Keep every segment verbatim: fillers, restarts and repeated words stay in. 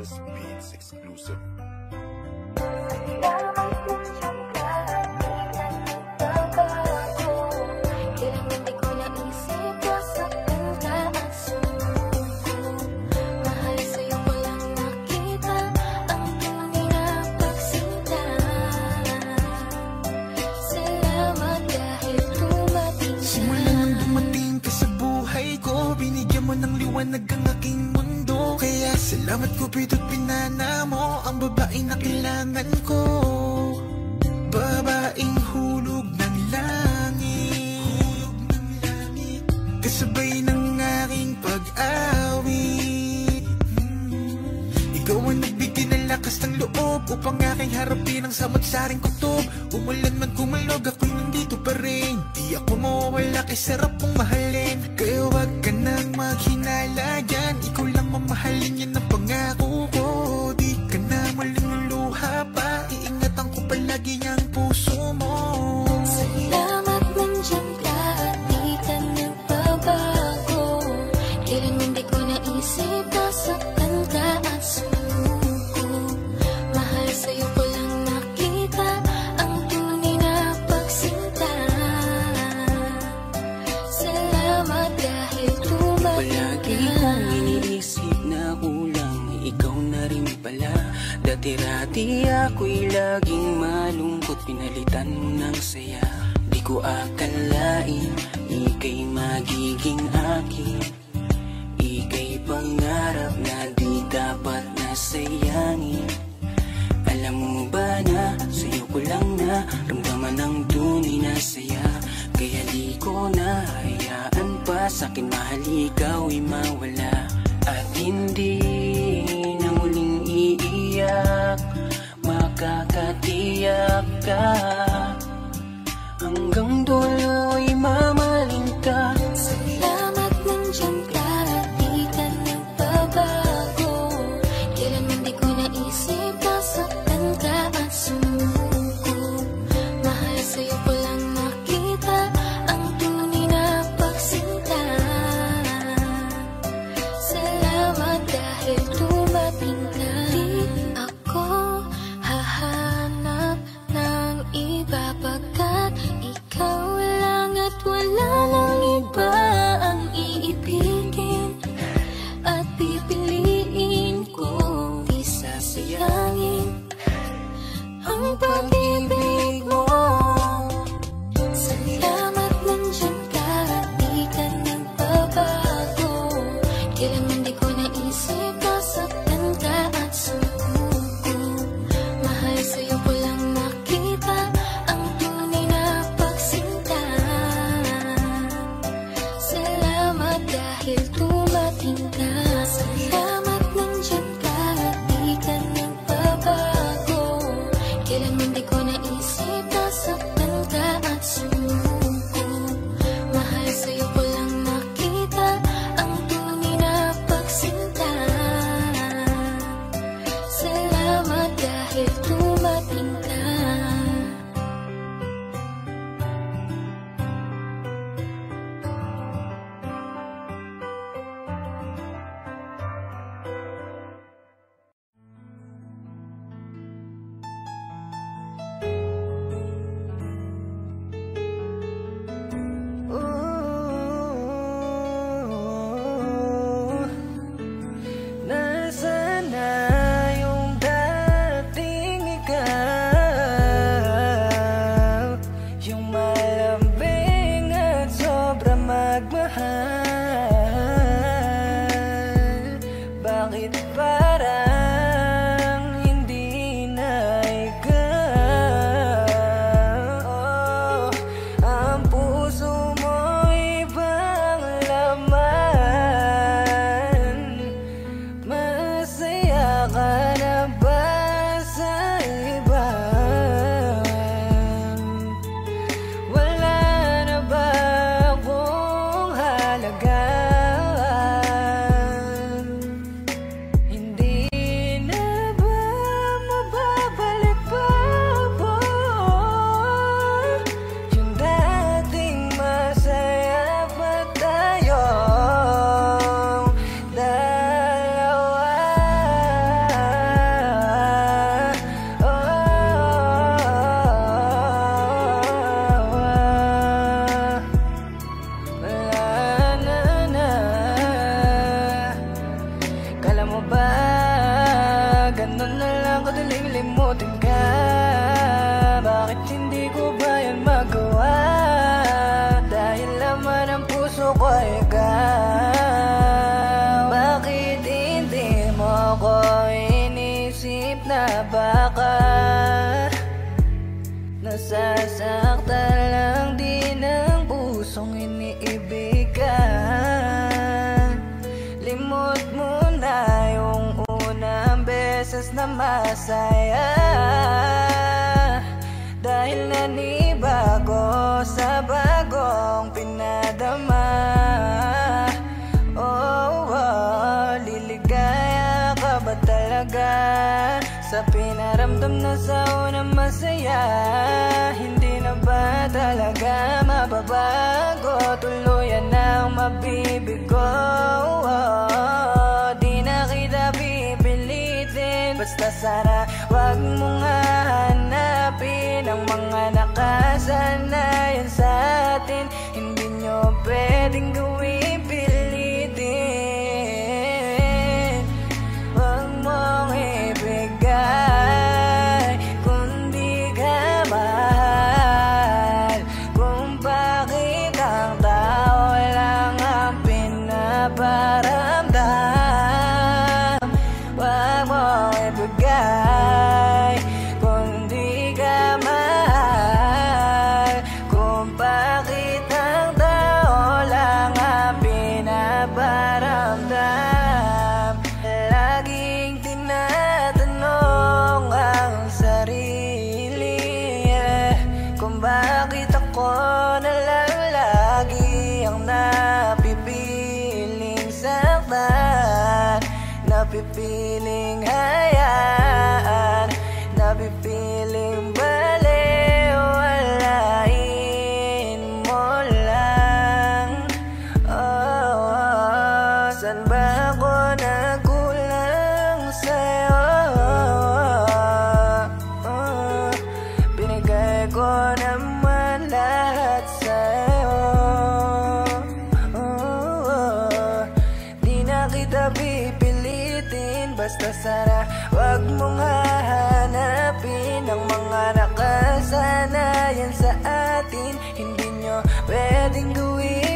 Styles Beats exclusive. Ng aking mundo, kaya salamat Cupido't pinana mo ang babae na kailangan ko. Babaeng hulog ng langit, hulog ng langit, kasabay ng aking pag-awit. hmm. Ikaw ang nagbigay ng lakas ng loob upang aking harapin ang samot-saring kutob. Umulan man kumalog, ako'y nandito pa rin. Di ako mawawala kay sarap mong mahalin. Kaya wag ka nang maghinala dyan, ikaw lang mamahalin, yan ang pangako ko. Di ka na malululuha pa, iingatan ko palagi ang puso mo. Salamat nandiyan ka at di ka nagbabago. Kailanman di ko naisip nasaktan ka at sumuko. Mahal sa'yo ko lang nakita ang tunay na pagsinta. Salamat dahil palagi kong iniisip na kulang, ikaw na rin pala. Dati-rati ako'y laging malungkot, pinalitan mo ng saya. Di ko akalain, ika'y magiging akin. Ika'y pangarap na di dapat nasayangin. Alam mo ba na, sa'yo ko lang na ramdaman ang tunay na saya. Kaya di ko na hayaan pa sa'kin mahal ikaw'y mawala. At hindi na muling iiyak, makakatiyak ka. Hanggang dulo'y mamahalin ka. Salamat nandiyan ka at di ka nagbabago. Kailanman di ko naisip nasaktan ka at sumuko. Mahal sa'yo ko lang nakita ang tunay na pagsinta. Salamat dahil dumating ka. Di ako hahanap ng iba pagkat ikaw lang at wala nang iba ang iibigin at pipiliin ko. Di sasayangin ang pag-ibig mo. Salamat nandiyan ka at di ka nagbabago. Kailanman di ko naisip nasaktan ka at sumuko. Mahal sa'yo ko lang nakita ang tunay na pagsinta. na masaya, dahil nanibago sa bagong pinadama. Oh, oh, liligaya ka ba talaga sa pinaramdam na sa unang masaya? Hindi na ba talaga mababago, tuluyan ang mabibigo? Oh, di na kita pipilitin, basta sana wag mong hahanapin ang mga nakasanayan sa atin. Hindi nyo pwedeng gawin pilitin. Wag mong ibigay kung di ka mahal, kung bakit ang tao lang ang pinaparamdam. Wag mong ibigay kung di ka mahal, kung bakit ang tao lang ang pinaparamdam. Laging tinatanong ang sarili, eh, kung bakit ako na lang lagi ang napipiling saktan, napipiling hayaan, napipiling baliwalain mo lang. Oh, oh, saan ba ako nagkulang sa'yo? Oh, binigay ko naman lahat sa'yo. Oh, oh, di na kita pipilitin, basta sana wag mong hahanapin ang mga nakasanayan sa atin. Hindi nyo pwedeng gawin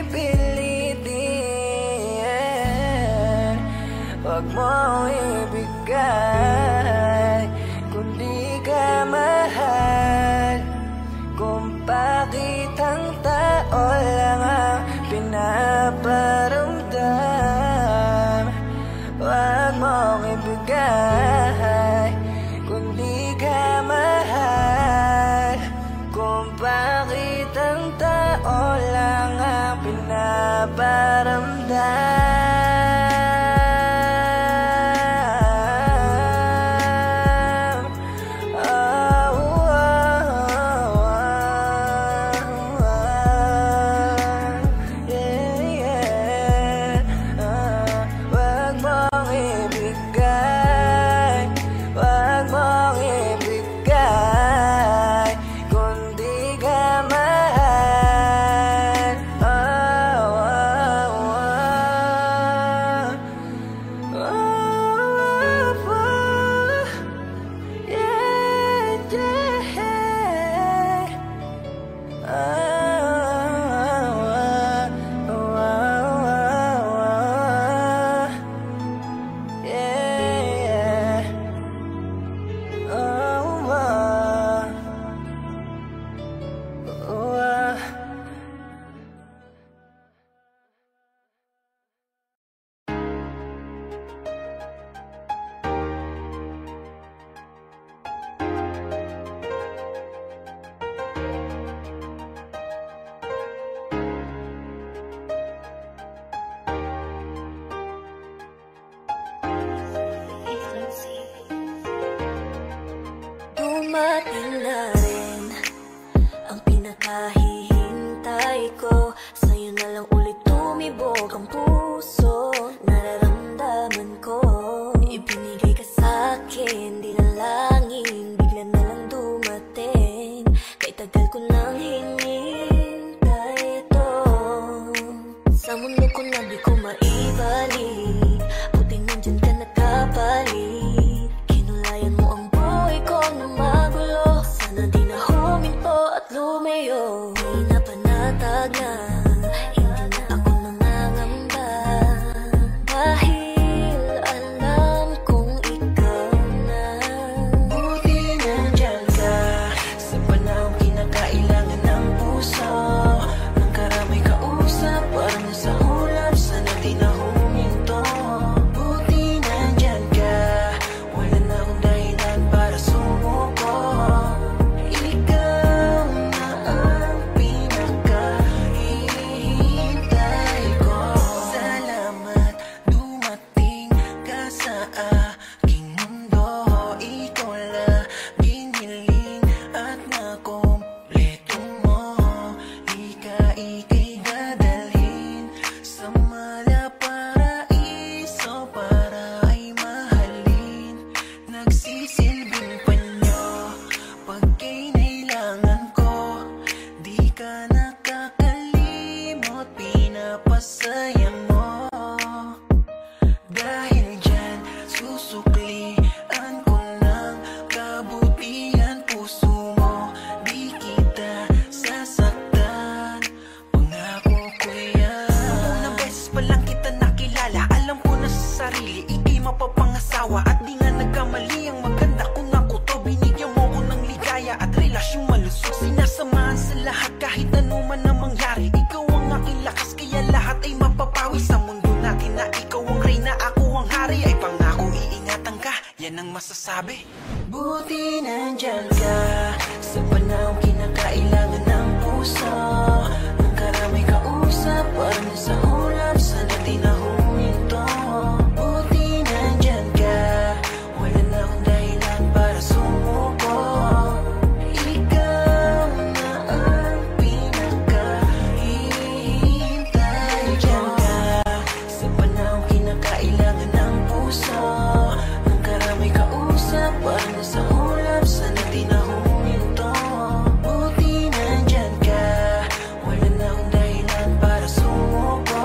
pilitin. Wag mong ibigay kung di ka mahal, kung bakit ang tao lang ang pinaparamdam. Wag mong ibigay kung di ka mahal, kung bakit ang tao lang ang pinaparamdam. Oh, oh, oh, oh, yeah, yeah. Ah, wag mong ibigay, wag mong ibigay kung di ka mahal. Oh, oh, oh. Oh, oh, yeah, yeah. Oh, oh, oh, oh. Yeah, yeah. Oh, oh. Oh, oh. Dumating na rin ang pinakahihintay ko, sa'yo na lang ulit tumibok ang puso. Nararamdaman ko, ibinigay ka sa'kin, di na langin, bigla na lang dumating. Kay tagal ko nang hinintay ito, sa mundo ko na di ko maibalik. Buti nandyan ka nakapalit, kinulayan mo ang buhay ko na magulo. Sana di na huminto at lumayo, di na panatag na, hindi na ako nangangamba. Dahil alam kong ikaw na. Buti nandyan ka sa panahong kinakailangan ng puso, nang karamay kausap, parang nasa ulap, sana di na huminto. Buti nandyan ka, wala na akong dahilan ika'y dadalhin sa malaparaiso para ay mahalin. Nagsisilbing panyo pagka'y nailangan ko, di ka nakakalimot, pinapasaya mo. Dahil dyan susuklian ko ng kabutihan puso mo, di kita sasaktan, pangako ko yan. Unang beses pa lang kita nakilala, alam ko na sa sarili ika'y mapapangasawa. At di nga nagkamali ang maganda kung ako to, binigyan mo ko ng ligaya at relasyong malusog. Sinasamahan sa lahat kahit ano man ang mangyari, ikaw ang aking lakas kaya lahat ay mapapawi. Sa mundo natin na ikaw ang reyna, ako ang hari, ay pangako iingatan ka, yan ang masasabi. Buti nandyan ka sa panahong kinakailangan ng puso, ang karamay kausap para sa ulap, sana di na huminto. Buti nandyan ka, wala na akong dahilan para sumuko. Ikaw na ang pinakahihintay. Dyan ka sa panahong kinakailangan ng puso, ang karamay kausap para sa ulap, sana di na huminto. Buti nandyan ka, wala na akong dahilan para sumuko.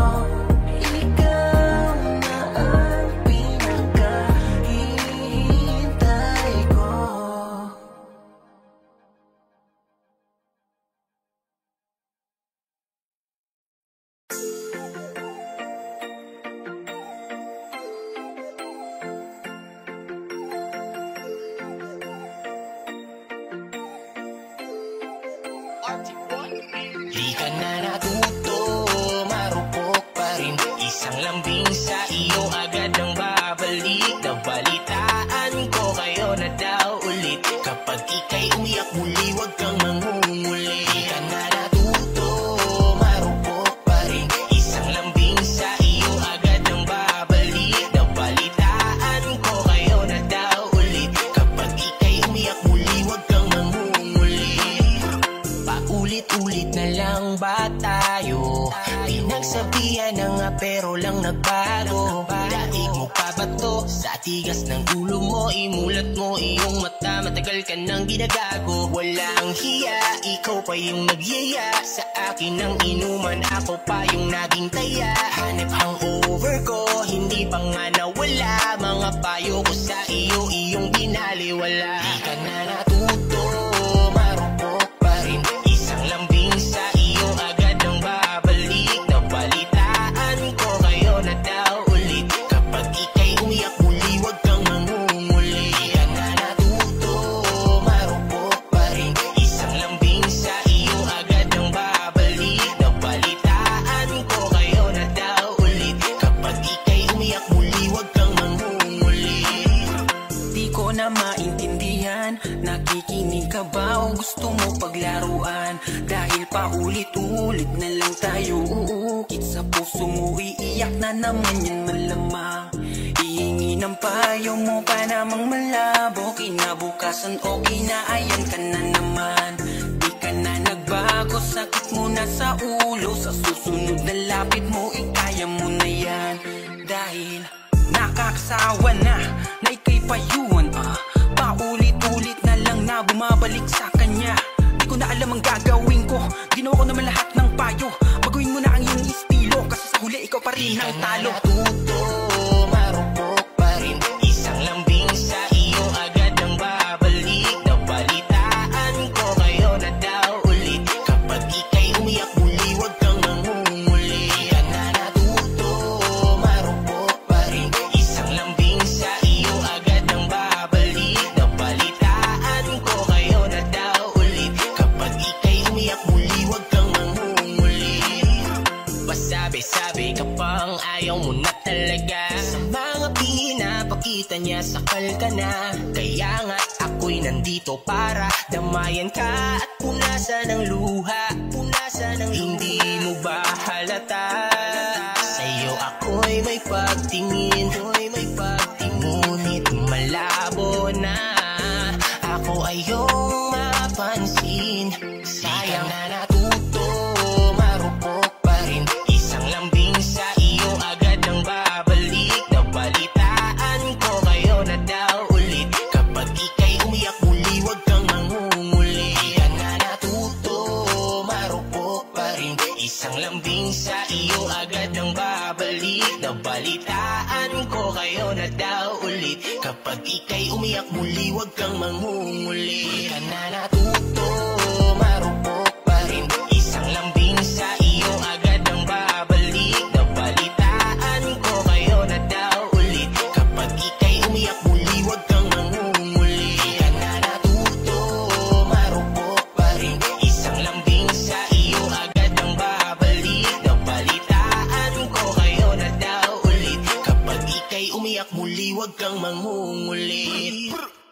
Ikaw na ang pinakahihintay ko. Di ka na natuto, marupok pa rin. Isang lambing sa iyo agad ang babalik. Nabalitaan ko kayo na daw ulit, kapag ika'y umiyak muli, wag kang mangunguli. Di ka na natuto, marupok pa rin. Isang lambing sa iyo agad ang babalik. Nabalitaan ko kayo na daw ulit, kapag ika'y umiyak muli, wag kang mangunguli. Paulit-ulit na lang ba tayo? Pinagsabihan na nga pero lang nagbago. Daig mo pa ba to? Sa tigas ng ulo mo, imulat mo iyong mata, matagal ka nang ginagago. Walang hiya, ikaw pa yung nagyaya sa akin ng inuman, ako pa yung naging taya. Hanip hangover ko, hindi pa nga nawala. Mga payo ko sa iyo, iyong binaliwala. Di ka na natuto, marupok pa rin. Isang lambing sa iyo agad ang babalik. Nabalitaan ko kayo na daw ulit, kapag ika'y umiyak muli, wag kang mangunguli. Di ka na natuto, marupok pa rin. Isang lambing sa iyo agad ang babalik. Nabalitaan ko kayo na daw ulit, kapag ika'y umiyak muli, wag kang mangunguli. Di ko na maintindihan, nakikinig ka ba o gusto mo paglaruan? Dahil paulit-ulit na lang tayo uukit sa puso mo, iiyak na naman yan malamang. Ihingi ng payo mo pa namang malabo, kinabukasan okay na ayan ka na naman. Di ka na nagbago, sakit mo na sa ulo, sa susunod na lapit mo, ikaya mo na yan. Dahil nakakasawa na, na ika'y payuan, ah. Paulit-ulit na lang na bumabalik sa kanya. Di ko na alam ang gagawin ko, ginawa ko naman lahat ng payo. Baguhin mo na ang iyong estilo, kasi sa huli ikaw pa rin ang talo. Natuto, marupok pa rin. Isang lambing sa iyo agad ang babalik. Nabalitaan ko kayo na daw ulit, kapag ika'y umiyak muli, wag kang mangunguli. Di ka na natuto, marupok pa rin. Isang lambing sa iyo agad ang babalik. Nabalitaan ko kayo na daw ulit, kapag ika'y umiyak muli, wag kang mangunguli. Pasabi-sabi ka pang ayaw mo na talaga, sa mga pinapakita niya sakal ka na. Kaya nga ako'y nandito para damayan ka at punasan ng luha, punasan ng hindi mo ba halata? Sa'yo ako'y may pagtingin, ako'y may pagtingin, ngunit malabo na ako ay iyong mapansin. Sayang na natuto, Isang lambing sa iyo agad nang babalik. Nabalitaan ko kayo na daw ulit. Kapag ika'y umiyak muli, huwag kang mangunguli. Ka na natuto, marupok pa rin. Isang lambing sa iyo agad nang babalik. Nabalitaan ko kayo na daw ulit. Kapag ika'y umiyak muli, huwag kang mangunguli. Ka na natuto, marupok pa rin. Isang lambing sa iyo agad nang babalik. Nabalitaan ko kayo na daw ulit. Kapag ika'y umiyak muli, huwag kang mangungulit.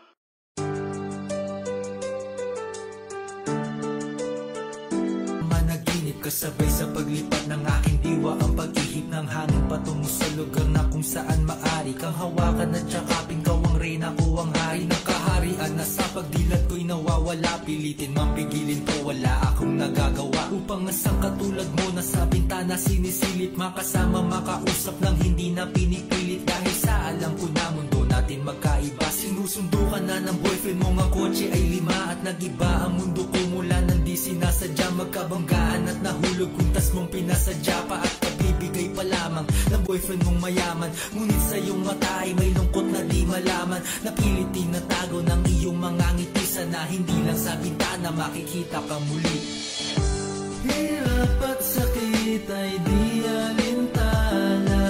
Managinip kasabay sa paglipat ng aking diwa. Ang pag-ihip ng hangin patungo sa lugar na kung saan maari kang hawakan at tsakapin. Kaw ang reyna, ko ang hari ng kaharian. Na sa pagdilat ko'y nawawala. Pilitin mang pigilin ko, wala akong nagagawa. Upang asang katulad mo na sa bintana sinisilip. Makasama, makausap lang hindi na pinipilit. Dahil sa alam ko na mundo natin magkaiba. Sinusundo ka na ng boyfriend mo, ang kotse ay lima. At nagiba ang mundo ko mula nang di sinasadya. Magkabanggaan at nahulog kuntas mong pinasadya pa. At kabibigay pa lamang ng boyfriend mong mayaman. Ngunit sa iyong mata ay may lungkot na di malaman. Napilit tinatago ng iyong mga ngiti. Sana hindi lang sa bintana makikita ka muli. Hirap at sakit ay di alintana.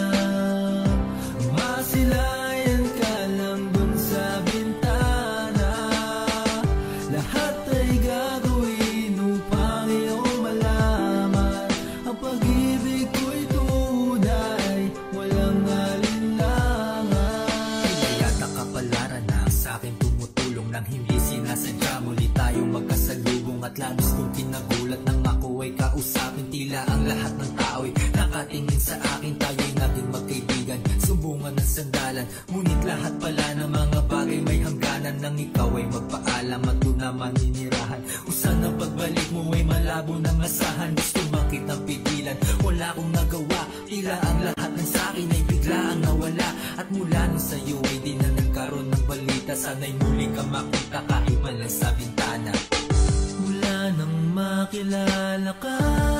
Masilayan ka lang dun sa bintana. Lahat ay gagawin upang iyong malaman. Ang pag-ibig ko'y tunay, walang alinlangan. Pinayata kapalaran na sa akin tumutulong nang hindi sinasadya. Muli tayong magkasalubong at labis kong kinagulat nang ako ay kausapin. Tila ang lahat ng tao'y nakatingin sa akin. Tayo'y naging magkaibigan, sumbungan at sandalan. Ngunit lahat pala ng mga bagay may hangganan. Nang ikaw ay magpaalam at doon na maninirahan. Kung saan ang pagbalik mo ay malabo ng asahan. Gusto makitang pigilan, wala akong nagawa. Tila ang lahat ng sakin ay bigla ang nawala. At mula nung sa'yo ay di na nagkaroon ng balita. Sana'y muli ka makita kahit man lang sa bintana. Mula nang makilala ka,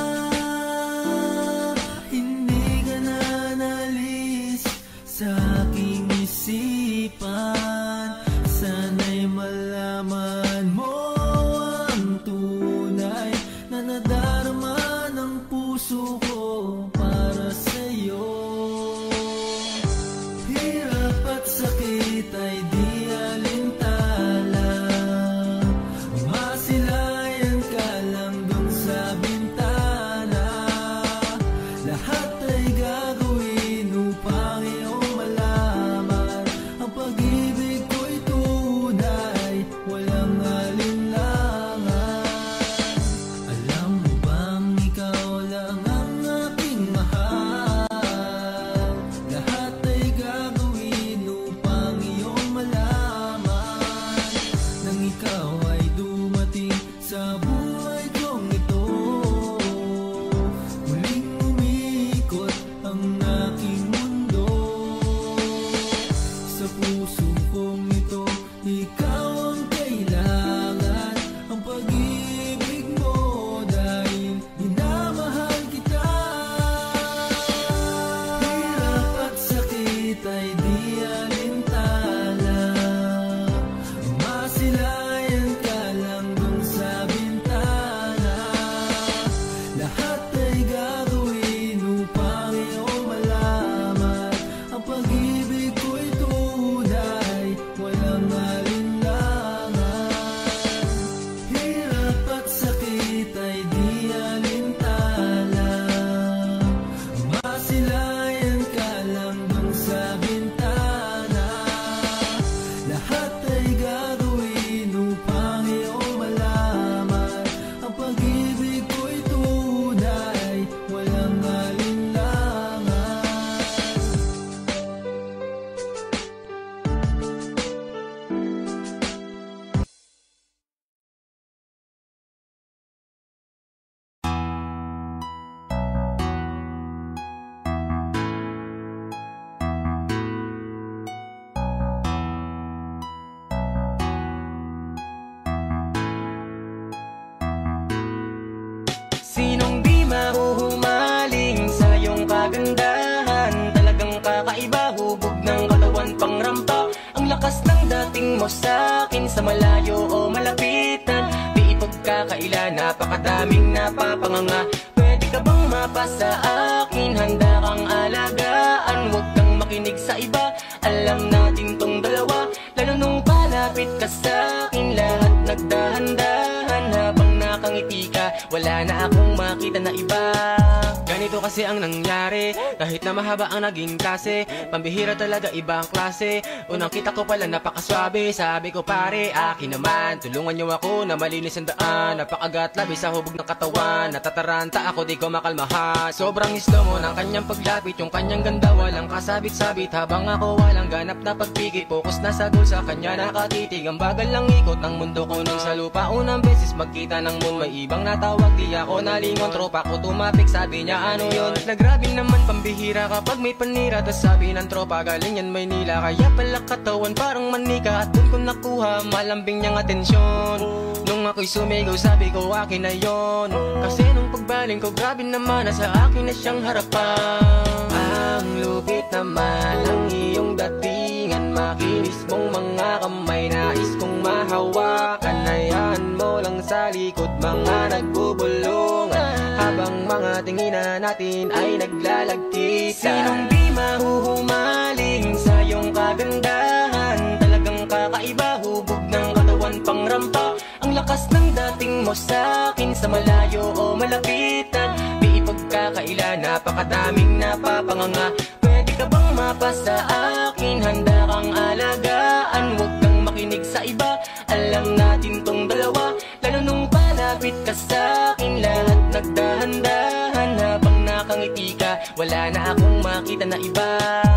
hindi ka na nalis sa aking isipan. Sana'y malaman mo ang tunay na nadarama ng puso ko para sa'yo. Hirap at sakit ay di alintana. Masilayan ka lang dun sa bintana. Lahat ay gagawin upang iyong malaman. Ang pag-ibig ko'y tunay, walang alinlangan. Alam mo bang ikaw lang ang aking mahal? Lahat ay gagawin upang iyong malaman. Nang ikaw ay dumating sa buhay kong ito, muling umikot ang aking mundo. Sa puso kong ito, ikaw ang kailangan. Ang pag-ibig mo dahil minamahal kita. Hirap at sakit ay di alintana. Masilayan ka lang dun sa bintana. Lahat ay gagawin upang iyong malaman. Ang pag-ibig ko'y tunay, walang alinlangan. Hirap at sakit ay di alintana. Masilayan ka lang dun sa bintana. Lahat ay gagawin upang iyong malaman. Ang pag-ibig ko'y tunay, walang alinlangan. Sinong di mahuhumay mo sa'kin sa malayo o malapitan. Di ipagkakaila, napakadaming napapanganga. Pwede ka bang mapasa akin? Handa kang alagaan, huwag kang makinig sa iba. Alam natin tong dalawa, lalo nung palapit ka sa'kin. Lahat nagdahan-dahan habang nakangiti ka, wala na akong makita na iba. Ganito kasi ang nangyari, kahit na mahaba ang naging klase. Pambihira talaga, iba ang klase. Unang kita ko pala napakaswabe. Sabi ko pare, akin naman, tulungan niyo ako na malinis ang daan. Napakagat labi sa hubog ng katawan, natataranta ako di ko makalmahan. Sobrang slow mo ng kanyang paglapit, yung kanyang ganda walang kasabit-sabit. Habang ako walang ganap na pagpikit, focus na sa goal, sa kanya nakatitig. Ang bagal lang ikot ng mundo ko nung sa lupa. Unang beses magkita ng moon, may ibang natawag, di ako nalingon. Tropa ko tumapik, sabi niya ano yun? Nagrabe naman, pambihira kapag may panira. Tas sabi ng tropa, galing yan Maynila. Kaya pala katawan parang manika, at dun ko nakuha malambing niyang atensyon. Nung ako'y sumigaw, sabi ko akin na yon. Kasi nung pagbaling ko, grabe naman, nasa akin na siyang harapan. Ang lupit naman ang iyong datingan, makinis mong mga kamay, nais kong mahawakan. Hayaan mo lang sa likod, mga nagbubulungan, habang mga tinginan natin ay naglalagkita. Sinong di mahuhumaling sa iyong kagandahan? Talagang kakaiba, hubog ng katawan pangrampa. Ang lakas ng dating mo sa'kin sa malayo o malapitan. Di ipagkakaila, napakadaming napapanganga. Pwede ka bang mapasa akin? Handa kang alagaan, huwag kang makinig sa iba. Alam natin tong dalawa, lalo nung palapit ka sa'kin. Lahat nagdahan-dahan habang nakangiti ka, wala na akong makita na iba.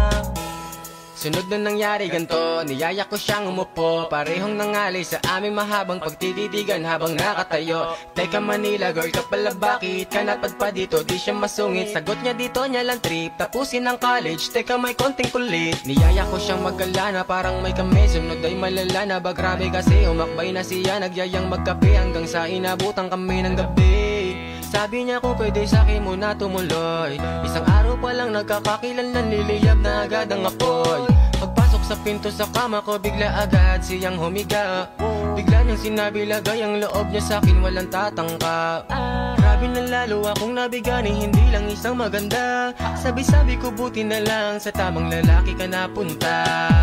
Sunod na nangyari ganto, niyaya ko siyang umupo. Parehong nangali sa aming mahabang pagtititigan habang nakatayo. Teka Manila girl ka pala, bakit ka napadpad dito? Di siya masungit, sagot niya dito niya lang trip, tapusin ang college. Teka may konting kulit, niyaya ko siyang maggalana, parang may kami. Sunod ay malala na ba, grabe kasi umakbay na siya. Nagyayang magkape hanggang sa inabutan kami ng gabi. Sabi niya kung pwede sa'kin muna tumuloy. Isang araw pa lang nagkakakilan, nanliliyab na agad ang apoy. Pagpasok sa pinto sa kama ko, bigla agad siyang humiga. Bigla niyang sinabi lagay ang loob niya sa'kin, walang tatangka. Grabe na lalo akong nabigani, hindi lang isang maganda. Sabi-sabi ko buti na lang sa tamang lalaki ka napunta.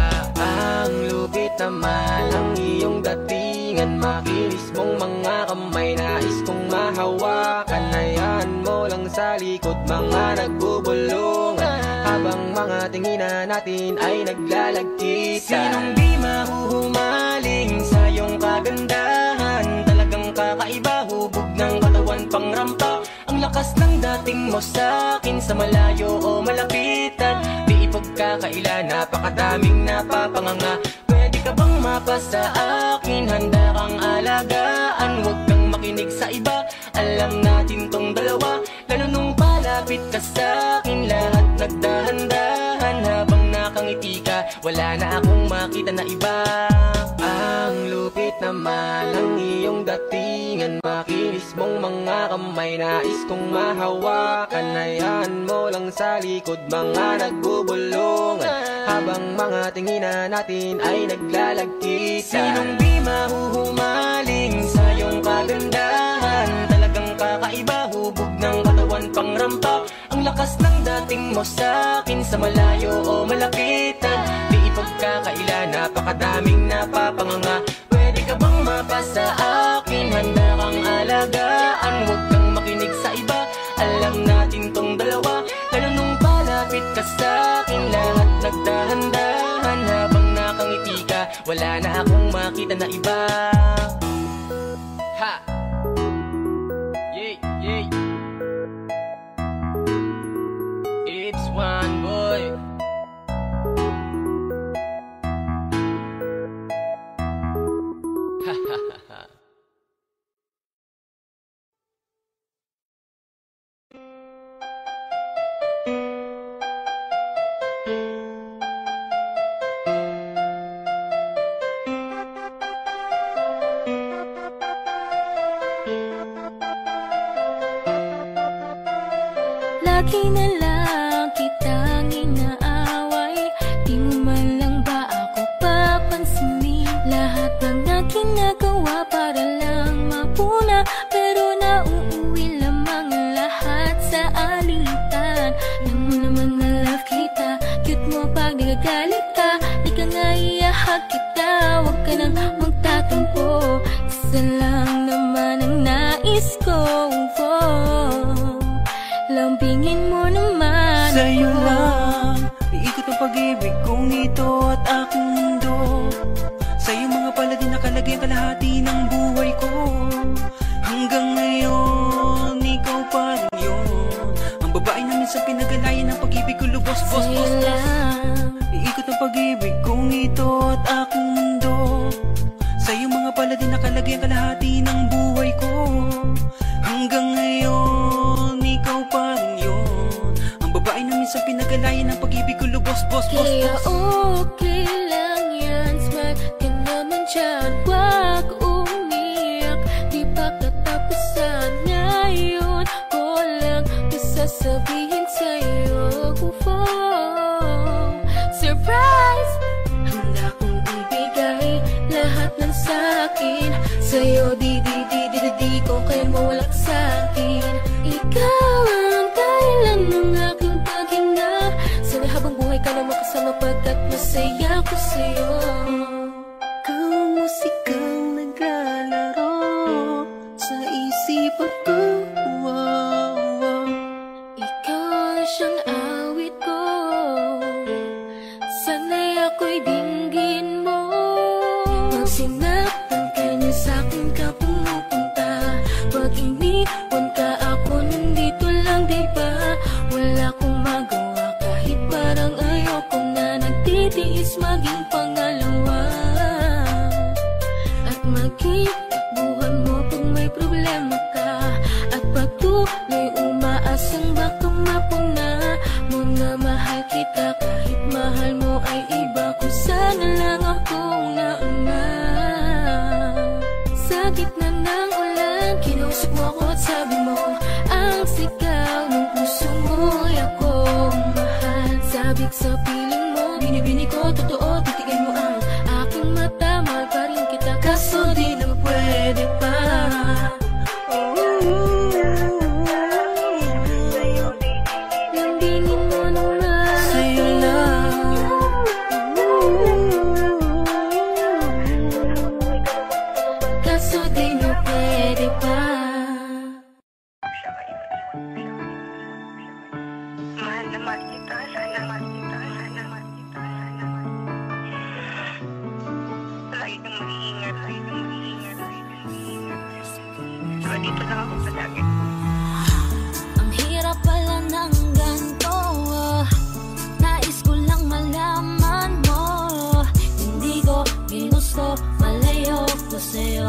Ang lupit naman ang iyong datingan, makinis mong mga kamay, nais kong mahawakan. Hayaan mo lang sa likod, mga nagbubulungan, habang mga tinginan natin ay naglalagkita. Sinong di mahuhumaling sa iyong kagandahan? Talagang kakaiba, hubog ng katawan pangrampa. Ang lakas ng dating mo sa'kin sa malayo o malapitan. Di ipagkakaila, napakadaming napapanganga. Pwede ka bang mapasa akin? Handa kang alagaan, huwag kang makinig sa iba. Alam natin tong dalawa, lalo nung palapit ka sa'kin. Lahat nagdahan-dahan habang nakangiti ka, wala na akong makita na iba. Ang lupit naman ang iyong datingan, makinis mong mga kamay, nais kong mahawakan. Hayaan mo lang sa likod, mga nagbubulungan, habang mga tinginan natin ay naglalagkita. Sinong di mahuhumaling sa iyong kagandahan? Talagang kakaiba, hubog ng katawan pangrampa. Ang lakas ng dating mo sa'kin sa malayo o malapitan. Di ipagkakaila, napakadaming napapanganga. Pwede ka bang mapasa akin? Handa kang alagaan, huwag kang makinig sa iba. Alam natin tong dalawa, lalo nung palapit ka sa'kin. Lahat nagdahan-dahan habang nakangiti ka, wala na akong makita na iba. Ha! Yeah, yeah. It's one boy. Ha ha ha ha. Lagi na lang kitang inaaway, di mo man lang ba ako papansinin? ngayon, ikaw pa rin yun. Ang babae na minsan pinagalayan ng pag-ibig ko, lubos, boss, boss, boss. Kaya okay lang yan, smile ka naman dyan, wag umiyak. Di pa katapusan ngayon, ko lang sasabihin sa'yo. Oh, surprise! Handa kong ibigay lahat ng sa'kin sa'yo, di di di di di di ko kaya mawalak sa'kin. Ikaw ang kailan ng aking paghinga. Sana habang buhay ka na makasama pagkat masaya ko sa'yo. Ikaw ang musikang naglalaro sa isipan ko. Wow, wow. Ikaw na siyang awit ko, sana'y ako'y dinggin mo. Pag sinaktan ka niya sa'kin ka pumupunta, pag iniwan ka ako nandito lang, diba? Wala akong magawa kahit parang ayoko na, nagtitiis maging pangalawa. At maging takbuhan mo pag may problema ka, at patuloy umaasang baka mapuna mo na mahal kita kahit mahal mo ay iba. Kung sana lang akong nauna. Sa gitna ng ulan, kinausap mo ako at sabi mo ang sigaw ng puso mo'y akong mahal. Sabik sa piling mo, binibini ko totoo, titigay mo ang aking mata. Mahal pa rin kita kaso di na pwede pa. Lambingin mo naman Sa'yo lang. kaso di na pwede pa. Mahal na mahal kita, sana mahal kita, sana mahal kita, sana mahal kita. Lagi kang mag-iingat, lagi kang mag-iingat, lagi kang mag-iingat. Diba dito lang ako palagi. Ang hirap pala ng ganito, ah. Nais ko lang malaman mo, hindi ko ginusto, malayo ko sa'yo.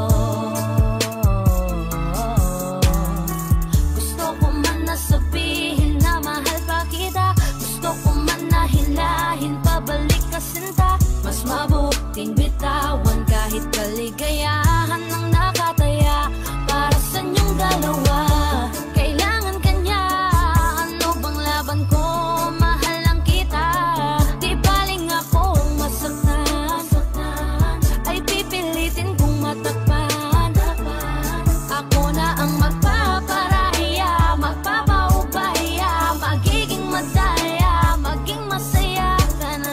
Gusto ko man na sabihin na mahal pa kita, gusto ko man na hilahin pabalik ka sinta. Mas mabuting bitawan kahit kaligayahan ng nakataya para sa inyong dalawa. Kailangan kanya, ano bang laban ko? Mahal lang kita, di baling akong masaktan, ay pipilitin kong matakpan. Ako na ang magpaparaya, magpapaubaya, magiging madaya, maging masaya ka na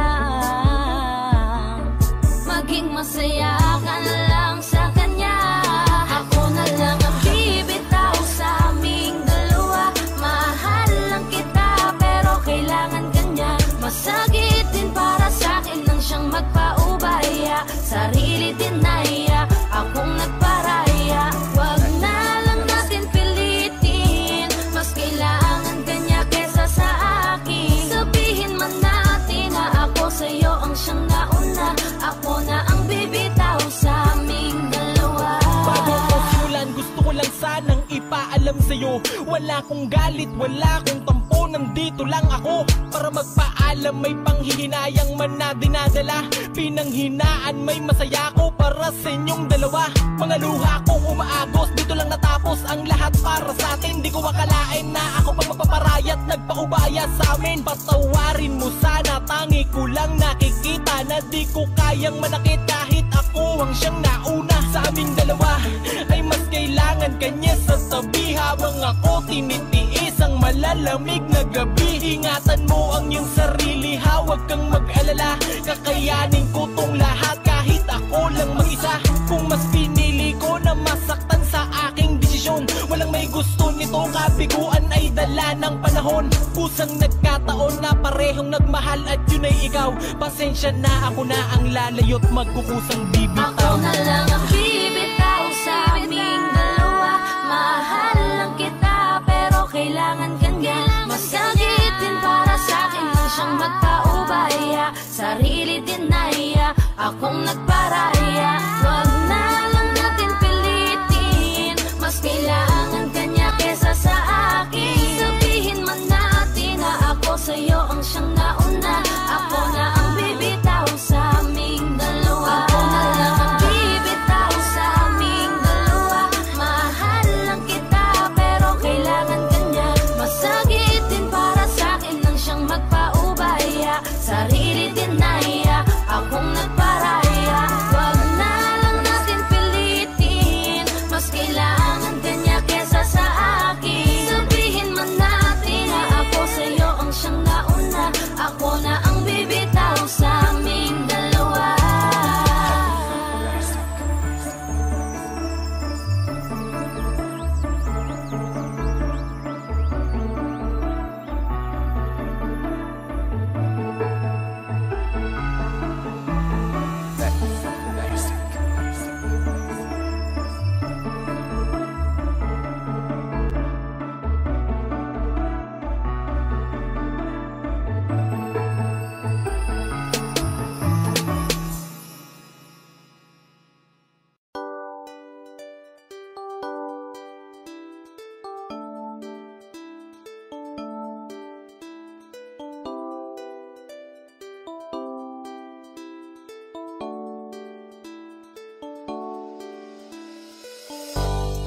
lang. Maging masaya ka na lang sa kanya. Ako na lang ang bibitaw sa aming dalawa. Mahal lang kita pero kailangan kanya. Masakit din para sa'kin nang siyang magpaubaya. Sarili din naiya, akong nagparaya. Wag na lang natin pilitin, mas kailangan kanya kesa sa akin. Sabihin man natin na ako sa'yo ang siyang nauna. Ako na ang bibitaw sa aming dalawa. Bago ko simulan, gusto ko lang sanang ipaalam sa'yo, wala akong galit, wala akong tampo, nandito lang ako para magpaalam. May panghihinayang man na dinadala, pinanghinaan may masaya ko para sa inyong dalawa. Mga luha kong umaagos, dito lang natapos ang lahat para sa atin. Di ko akalain na ako pang magpaparayat, nagpaubaya sa amin. Patawarin mo sana, tangi ko lang nakikita na di ko kayang manakit kahit ako ang siyang nauna. Sa aming dalawa ay mas kailangan kanya sa tabi, habang ako tinitiis ang malalamig na gabi. Ingatan mo ang iyong sarili, ha, huwag kang mag-alala. Kakayanin ko tong lahat kahit ako lang mag-isa. Kung mas pinili ko na masaktan sa aking desisyon, walang may gusto nito, kabiguan ay dala ng panahon. Pusang nagkataon na parehong nagmahal at yun ay ikaw. Pasensya na, ako na ang lalayo't magkukusang bibitaw. Ako na lang ang bibitaw sa aming dalawa. Mahal lang kita pero kailangan kanya. Masakit din para sa'kin nang siyang magpaubaya. Sarili din naiya, akong nagparaya. Wag na lang natin pilitin, mas kailangan kanya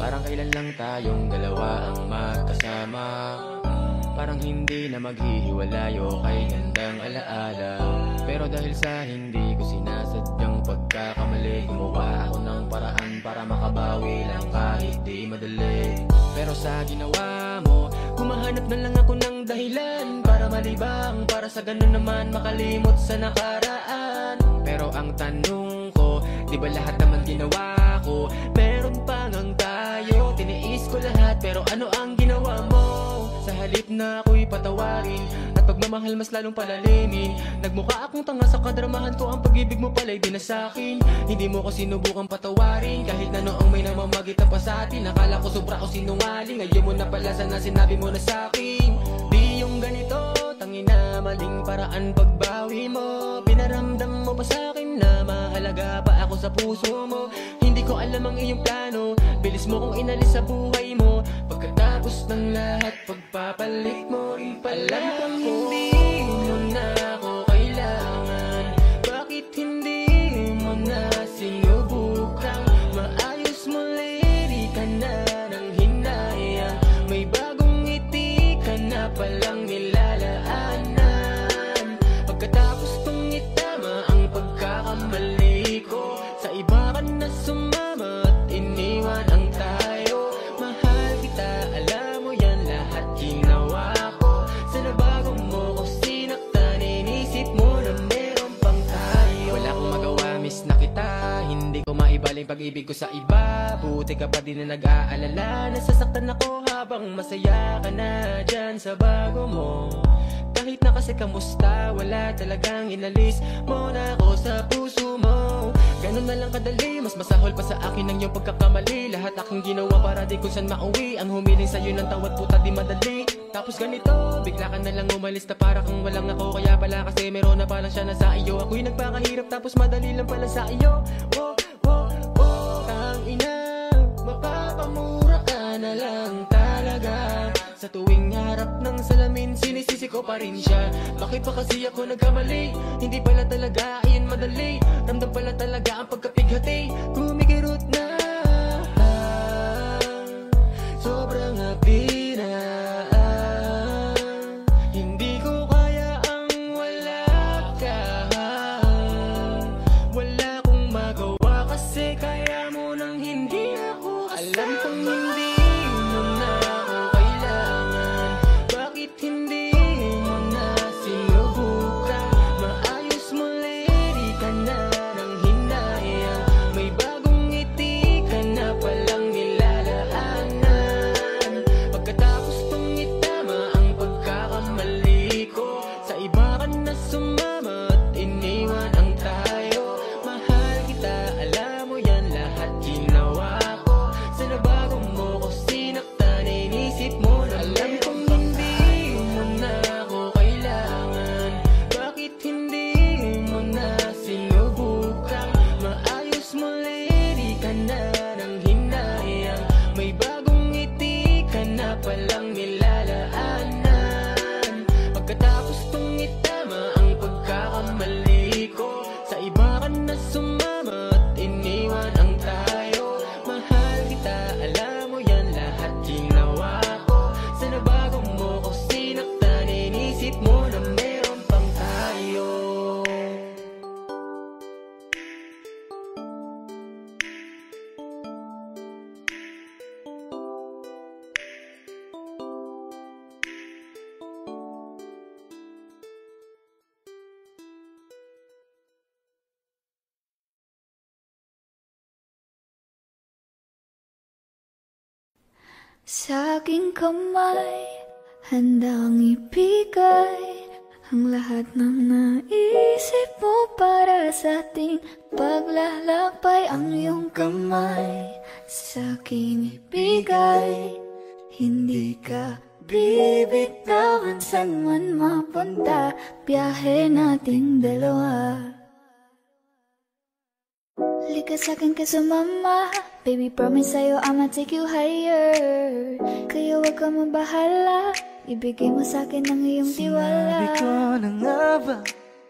Parang kailan lang tayong dalawa ang magkasama. Parang hindi na maghihiwalay o kay gandang alaala. Pero dahil sa hindi ko sinasadyang pagkakamali, gumawa ako ng paraan para makabawi lang kahit di madali. Pero sa ginawa mo, humahanap na lang ako ng dahilan para malibang, para sa ganun naman makalimot sa nakaraan. Pero ang tanong ko, di ba lahat naman ginawa ko? Meron pa ngang tayo, tiniis ko lahat, pero ano ang ginawa mo? Sa halip na ako'y patawarin at pagmamahal mas lalong palalimin, nagmukha akong tanga sa kadramahan ko. Ang pag-ibig mo pala'y di na sa'kin. Hindi mo ko sinubukang patawarin kahit na noong may namamagitan pa sa atin. Akala ko sobra ko sinungaling, ngayon mo na pala sana sinabi mo na sa'kin. Di yung ganito, tangina maling paraan pagbawi mo. Pinaramdam mo pa sa'kin na mahalaga pa ako sa puso mo. Hindi ko alam ang iyong plano, bilis mo kong inalis sa buhay mo. Pagkatapos ng lahat, pagpapalit mo rin pala. Alam kong hindi mo na ako kailangan. Bakit hindi mo na sinubukang maayos mo, lady ka na ng hinayang? May bagong ngiti ka na palang nilalaanan. Pagkatapos kong itama ang pagkakamali ko, sa iba ka na sumama at iniwan ang tayo. Mahal kita, alam mo yan, lahat ginawa ko. Sa nabago mo ko sinaktan, inisip mo na meron pang tayo. Wala akong magawa, miss na kita, hindi ko maibaling pag-ibig ko sa iba. Buti ka pa din na nag-aalala, nasasaktan ako habang masaya ka na dyan sa bago mo. Kahit na kasi kamusta, wala talagang inalis mo na ako sa puso mo. Ganun na lang kadali, mas masahol pa sa akin ang iyong pagkakamali. Lahat aking ginawa para di kung saan mauwi, ang humiling sa'yo ng tawad puta di madali. Tapos ganito, bigla ka na lang umalis na para kang walang ako. Kaya pala kasi meron na palang siya na sa iyo. Ako'y nagpakahirap tapos madali lang pala sa iyo. Oh, oh, oh, ang ina, mapapamura ka na lang talaga. Sa tuwing harap ng salamin, sinisisi ko pa rin siya. Bakit pa kasi ako nagkamali? Hindi pala talaga ayun madali. Ramdam pala talaga ang pagkapighati. Kumikirot na sobrang happy na. Hindi ko kaya ang wala ka. Wala kong magawa kasi kaya mo nang hindi ako kasama. Alam kong hindi mo na ako kailangan. Bakit hindi mo na sinubukan maayos mo, lady ka na ng hinayang? May bagong ngiti ka na palang nilalaanan. Pagkatapos kong itama ang pagkakamali ko, sa iba ka na sumama at iniwan ang tayo. Mahal kita, alam mo yan, lahat ginawa ko. Sa nabago mo ko sinaktan, inisip mo na alam kong hindi mo na ako kailangan. Bakit hindi mo na sinubukang maayos mo, lady ka na ng hinayang? May bagong ngiti ka na palang nilalaanan. Pagkatapos kong itama ang pagkakamali ko, sa iba ka na sumama at iniwan ang tayo. Mahal kita, alam mo yan, lahat ginawa ko. Sa nabago mo ko sinaktan, inisip mo na meron pang tayo. Sa aking kamay, handang ibigay ang lahat ng naisip mo para sa ating paglalakbay. Ang iyong kamay sa aking ibigay, hindi ka bibitawan saan man mapunta. Biyahe nating dalawa. Lika sa'kin ka sumama, baby promise sa'yo I'ma take you higher. Kaya wag ka mabahala, ibigay mo sa'kin ang iyong tiwala. Sinabi ko na nga ba,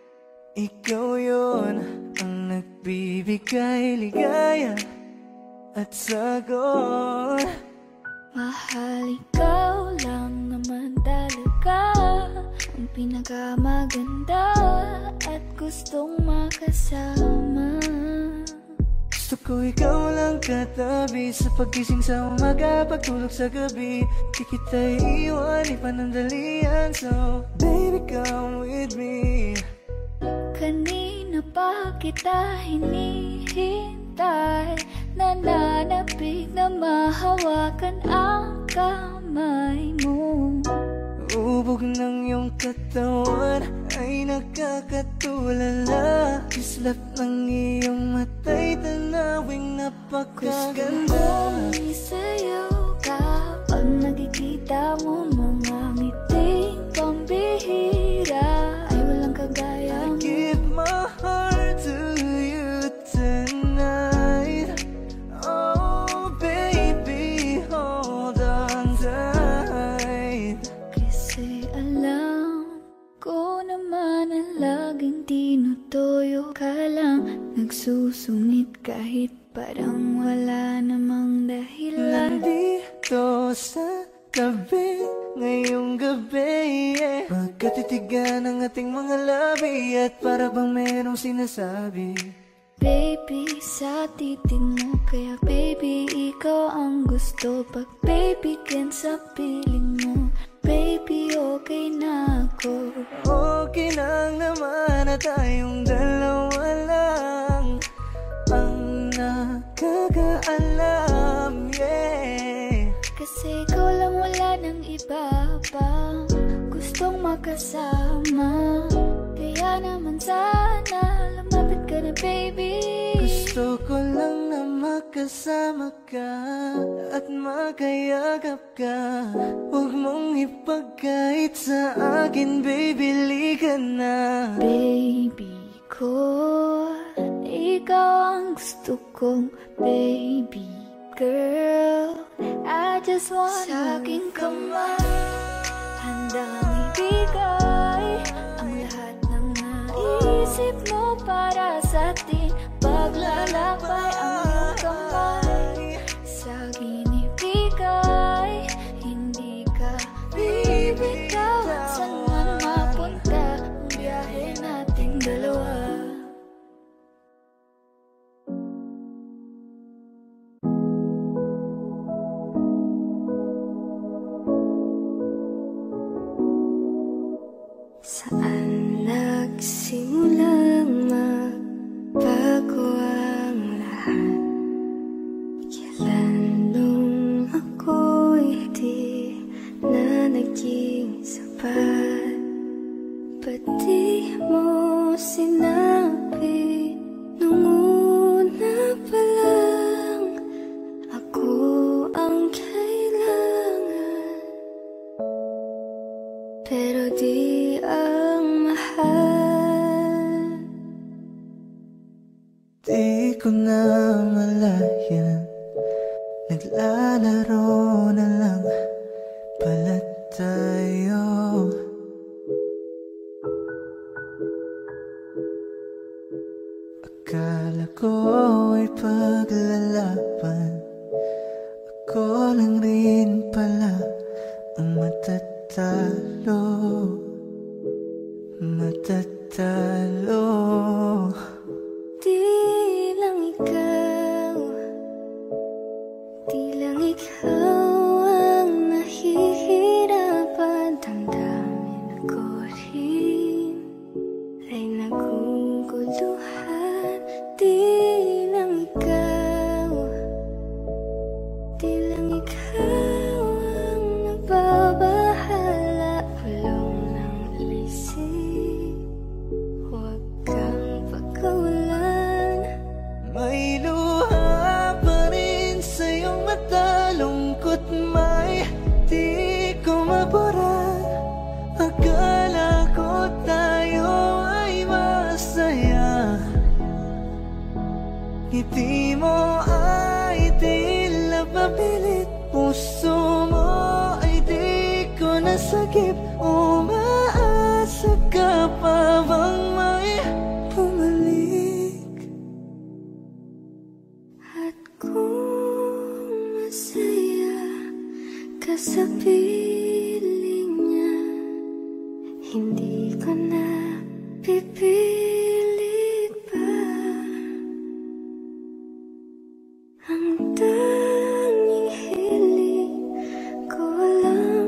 ikaw yun ang nagbibigay ligaya. at sagot. Mahal, ikaw lang naman talaga ang pinakamaganda at gustong makasama. Gusto ko ikaw lang katabi sa paggising sa umaga, pagtulog sa gabi. Di kita iiwan, di panandalian. So baby, come with me. Kanina pa kita hinihintay, nananapig na mahawakan ang kamay mo. Ubog ng iyong katawan ay nakakatulala. Kislap ng iyong matay, tanawing napakaganda. Gustong isayaw ka pag nakikita mo mga ngiting pambihira ay walang kagaya mo. I give my heart to you tonight. Oh baby, hold on tight. Kasi alam ko naman na laging tinutoyo ka lang, nagsusungit kahit parang wala namang dahilan. Nandito sa tabi ngayong gabi, yeah. Magkatitigan ang ating mga labi at para bang merong sinasabi. Baby, sa titig mo, kaya baby, ikaw ang gusto. Pag baby, can sa piling mo, baby, okay na ako. Okay lang naman na tayong dalawa lang ang nakakaalam, yeah. Kasi ikaw lang, wala nang iba pa gustong makasama. Kaya naman sana lumapit ka na, baby. Gusto ko lang na makasama ka at makayagap ka. Huwag mong ipagkait sa akin, baby, liga na. Baby ko, ikaw ang gusto kong baby girl. I just want sa aking kamay, handang ibigay ang lahat ng naisip mo para sa atin. Paglalakbay ang iyong kamay sa akin ibigay, hindi ka bibitaw at saan man mapunta ang biyahe nating dalawa. Saan nagsimulang magbago ang lahat? Kailan nung ako'y di na naging sapat? Ba't di mo sinabi nung una pa lang ako ang kailangan? Pero di ang mahal. Di ko na malayan, naglalaro na lang pala tayo. Akala ko ay paglalaban, ako lang rin pala ang matatalo. Matatalo. Di lang ikaw, di lang ikaw ang nahihirapan. Damdamin ako rin ay naguguluhan. Di lang ikaw, di lang ikaw ang nagbabahala. Pulong ng isip, huwag kang pagkawalan. May luha pa rin sa iyong mata, lungkot may di ko mabura. Akala ko tayo ay masaya, ngiti mo ay tila papilit, puso mo ay di ko nasagip. Umaasa ka pa bang may bumalik? At kung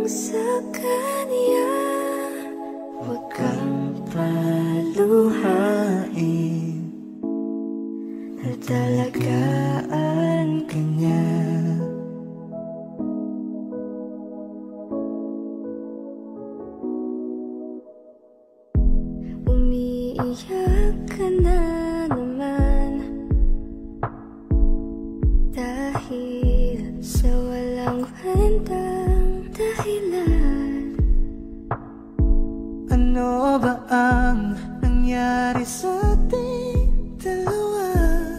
sa kanya. Huwag kang paluhain, at alagaan ka niya. Umiiyak ka na naman dahil sa walang kwentang dahilan. Ano ba ang nangyari sa ating dalawa?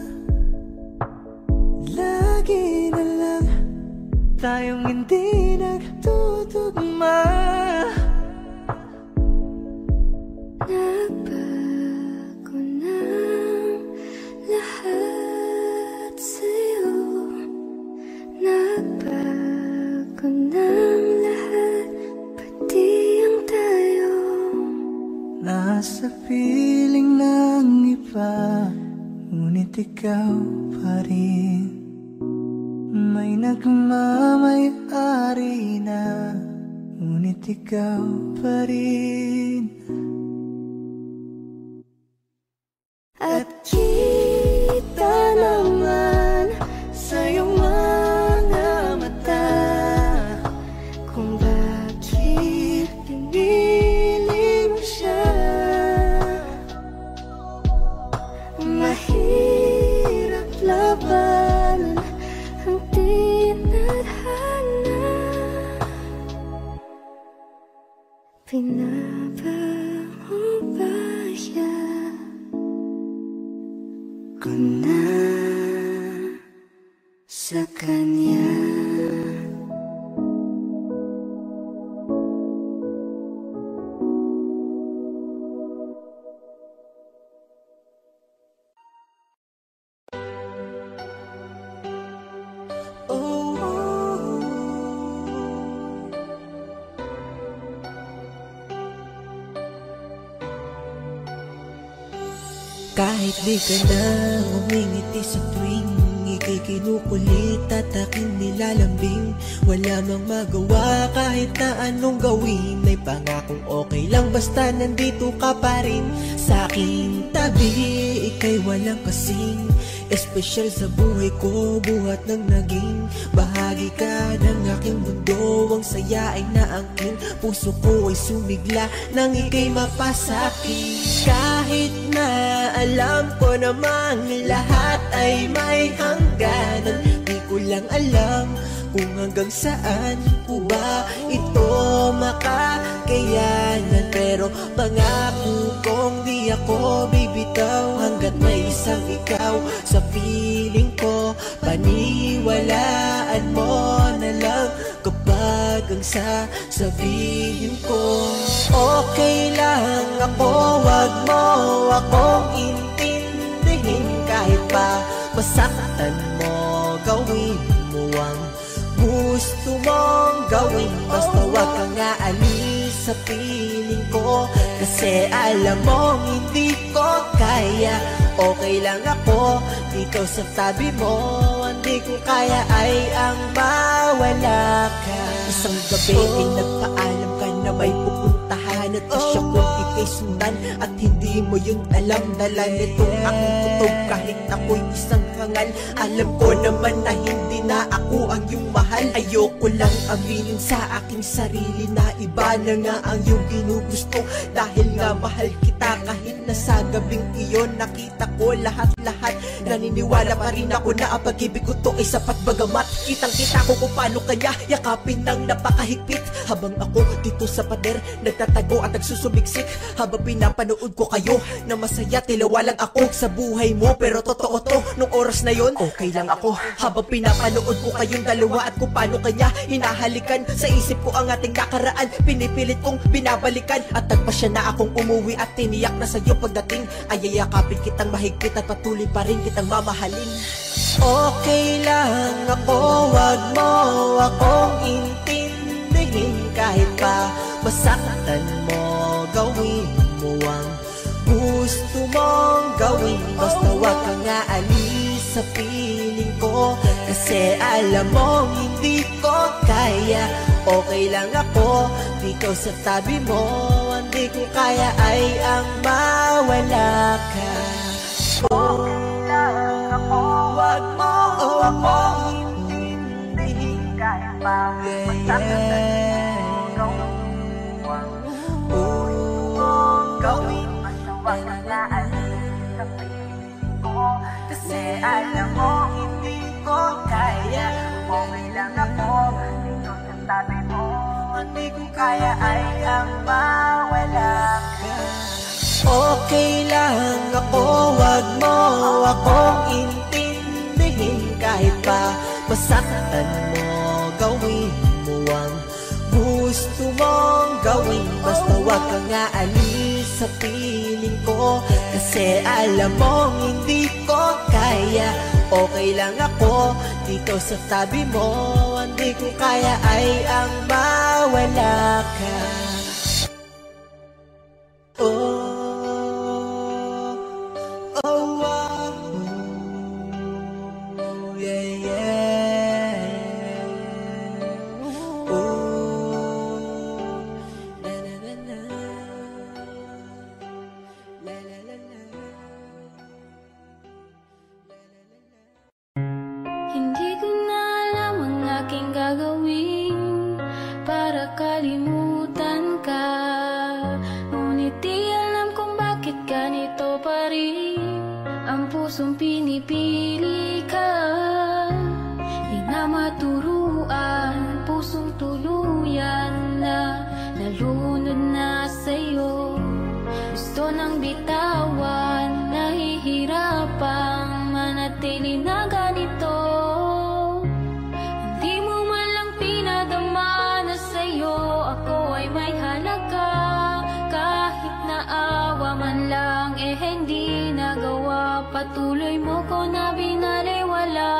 Lagi na lang tayong hindi nagtutugma. Nagbago na lahat sa'yo. Nagbago na lahat, pati ang tayo. Nasa piling ng iba, ngunit ikaw pa rin. May nagmamay-ari na, ngunit ikaw pa rin. At kita naman sa iyong mga mata kung bakit pinili mo siya. Mahirap labanan ang tinadhana. Pinabango ba siya ko na sa kanya? Kahit di ka na umingiti sa tuwing ika'y kinukulit at aking nilalambing, wala mang magawa kahit na anong gawin. Ay pangakong okay lang basta nandito ka pa rin sa aking tabi. Ika'y walang kasing espesyal sa buhay ko, buhat ng naging bahagi ka ng aking mundo. Ang saya ay naangkin, puso ko ay sumigla nang ika'y mapasaki. Kahit na alam ko namang lahat ay may hangganan, di ko lang alam kung hanggang saan ko ba ito makakayanan. Pero pangako kong di ako bibitaw hanggat may isang ikaw sa piling ko. Paniwalaan mo na lang kapag ang sasabihin ko. Okay lang ako, wag mo akong intindihin. Kahit pa masaktan mo, gawin mo ang gusto mong gawin. Basta wag kang aalis sa piling ko, kasi alam mo hindi ko kaya. Okay lang ako dito sa tabi mo, hindi ko kaya ay ang mawala ka. Isang gabi ay nagpaalam ka na may pupuntahan at asya kong ika'y sundan, at hindi mo yun alam. Dala nitong aking kutob kahit ako'y isang hangal. Alam ko naman na hindi na ako ang iyong mahal. Ayoko lang aminin sa aking sarili na iba na nga ang iyong ginugusto. Dahil nga mahal kita kahit na sa gabing iyon nakita ko lahat-lahat. Naniniwala pa rin ako na ang pag-ibig ko to ay sapat, bagamat kitang kita ko kung paano kanya yakapin ng napakahigpit. Habang ako dito sa pader nagtatago at nagsusumiksik, habang pinapanood ko kayo na masaya, tilawa lang ako sa buhay mo. Pero totoo to, nung oras na yon okay lang ako. Habang pinapanood ko kayong dalawa at kung paano kanya hinahalikan, sa isip ko ang ating nakaraan, pinipilit kong binabalikan. At tagpa siya na akong umuwi at tiniyak na sa'yo pagdating ay yayakapin kitang mahigpit at patuloy pa rin kitang mamahalin. Okay lang ako, wag mo akong intindihin. Kahit pa masaktan mo, gawin mo ang gusto mong gawin. Basta wag kang aalis sa piling ko, kasi alam mo hindi ko kaya. okay lang ako dito sa tabi mo. Hindi ko kaya ay ang mawala ka. Okay lang ako, wag mo ako intindihin. Kahit pa masaktan mo, gawin basta wag na naalis sa piling ko. Kasi alam mo hindi ko kaya. Okay lang ako dito sa tabi mo. Hindi ko kaya ay ang mawala ka. Okay lang ako, wag mo akong intindihin. Kahit pa masaktan mo, gawin mo ang gusto mong gawin. Basta wag kang aalis sa piling ko. Kasi alam mong hindi ko kaya. Okay lang ako dito sa tabi mo. Hindi ko kaya ay ang mawala ka. Oh, oh, oh, yeah, yeah. Oh, na na na na, la la la la. Hindi ko na alam ang aking gagawin para kalimutan ka. Ngunit di alam kung bakit ganito pa rin ang pusong pinipili ka. Di na maturuan, pusong tuluyan na nalunod na sa'yo. Gusto nang bitawan, nahihirapang manatili na ganito. Hindi mo man lang pinadama na sa'yo ako ay may halaga. Kahit naawa man lang, eh hindi nagawa. Patuloy mo ko na binaliwala.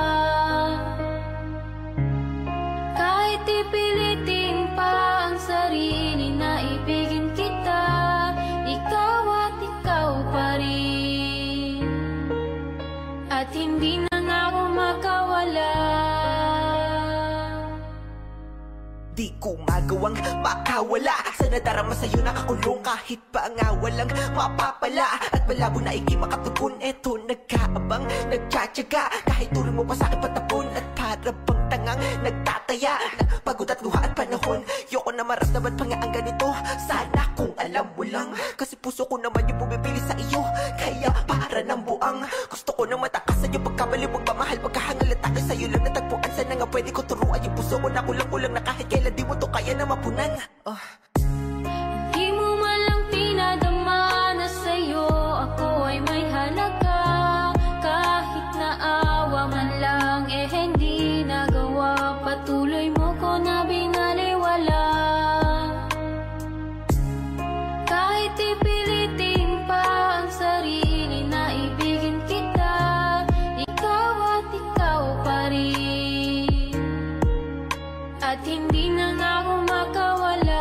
Kahit ipilitin pa ang sarili na ibigin kita, ikaw at ikaw pa rin. At hindi na nga ako makawala. Di ko magawang makawala sa nadarama sa'yo, nakakulong kahit pa nga walang mapapala. At malabo na ikay makatupon, eto nagkaabang, nagtsatsaga. Kahit tuloy mo pa sa'kin patapon at para bang tangang nagtataya na pagod at luha at panahon. Yoko na maramdaman pa nga ang ganito. Sana kung alam mo lang, kasi puso ko naman yung bumibili sa iyo. Kaya para ng buang gusto ko nang matakas sa'yo. Pagkamali magmamahal, pagkahangal at tayo sa'yo lang natagpuan. Sana nga pwede ko turuan yung puso ko na kulang-kulang na kahit kailan di mo to kaya na mapunan. Oh. Di mo man lang pinadama na sa'yo ako ay may halaga. Kahit naawa man lang, eh hindi nagawa. Patuloy mo ko na binaliwala. Kahit ipilitin pa ang sarili na ibigin kita, ikaw at ikaw pa rin. At hindi na nga ako makawala.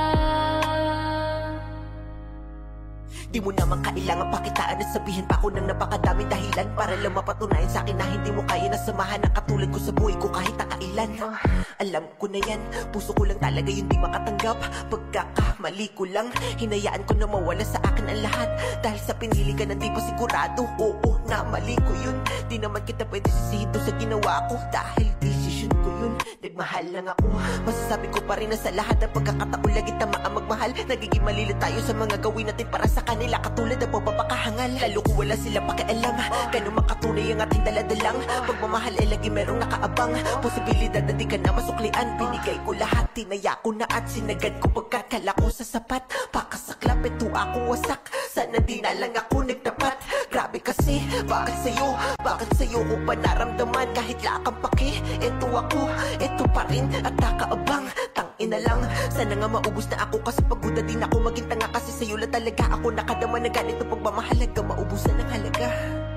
Di mo naman kailangan pakitaan at sabihin pa ako ng napakadaming dahilan para lang mapatunayan sa akin na hindi mo kaya na samahan ang katulad ko sa buhay ko kahit nakailan. Alam ko na yan, puso ko lang talaga yung di makatanggap. Pagkakamali ko lang, hinayaan ko na mawala sa akin ang lahat. Dahil sa pinili ka na di pa sigurado, oo na mali ko yun. Di naman kita pwede sisihin doon sa ginawa ko, dahil decision ko yun. Nagmahal lang ako, masasabi ko pa rin na sa lahat ng pagkakataon lagi tama ang magmahal. Nagiging malila tayo sa mga gawin natin para sa kanila, katulad ng pagpapakahangal. Lalo ko wala sila pakialam, ganun makatunay ang ating daladalang. Pagmamahal ay lagi merong nakaabang, posibilidad na di ka na masuklian. Binigay ko lahat, tinaya ko na at sinagad ko pagkakala ko sa sapat. Pakasaklap, ito akong wasak, sana di na lang ako nagtapat. Grabe kasi, bakit sa'yo, bakit sa'yo ko pa naramdaman kahit lakang paki. Ito ako, ito pa rin at nakaabang. Tangina lang, sana nga maubos na ako kasi pagod na din ako maging tanga. Kasi sa'yo lang talaga ako nakadama na ganito pagmamahalaga, maubusan ng halaga.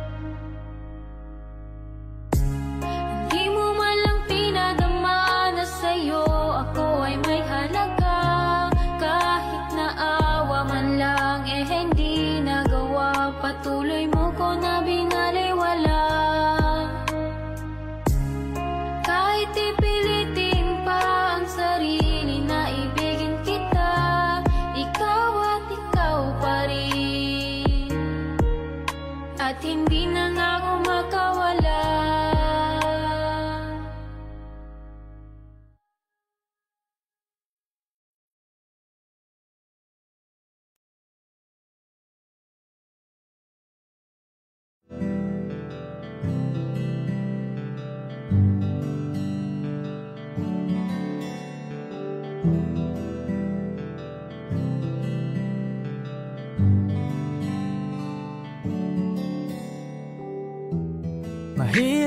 Di mo man lang pinadama na sa'yo ako ay may halaga. Kahit naawa man lang, eh hindi nagawa. Patuloy mo ko na binaliwala. Kahit ipilitin pa ang sarili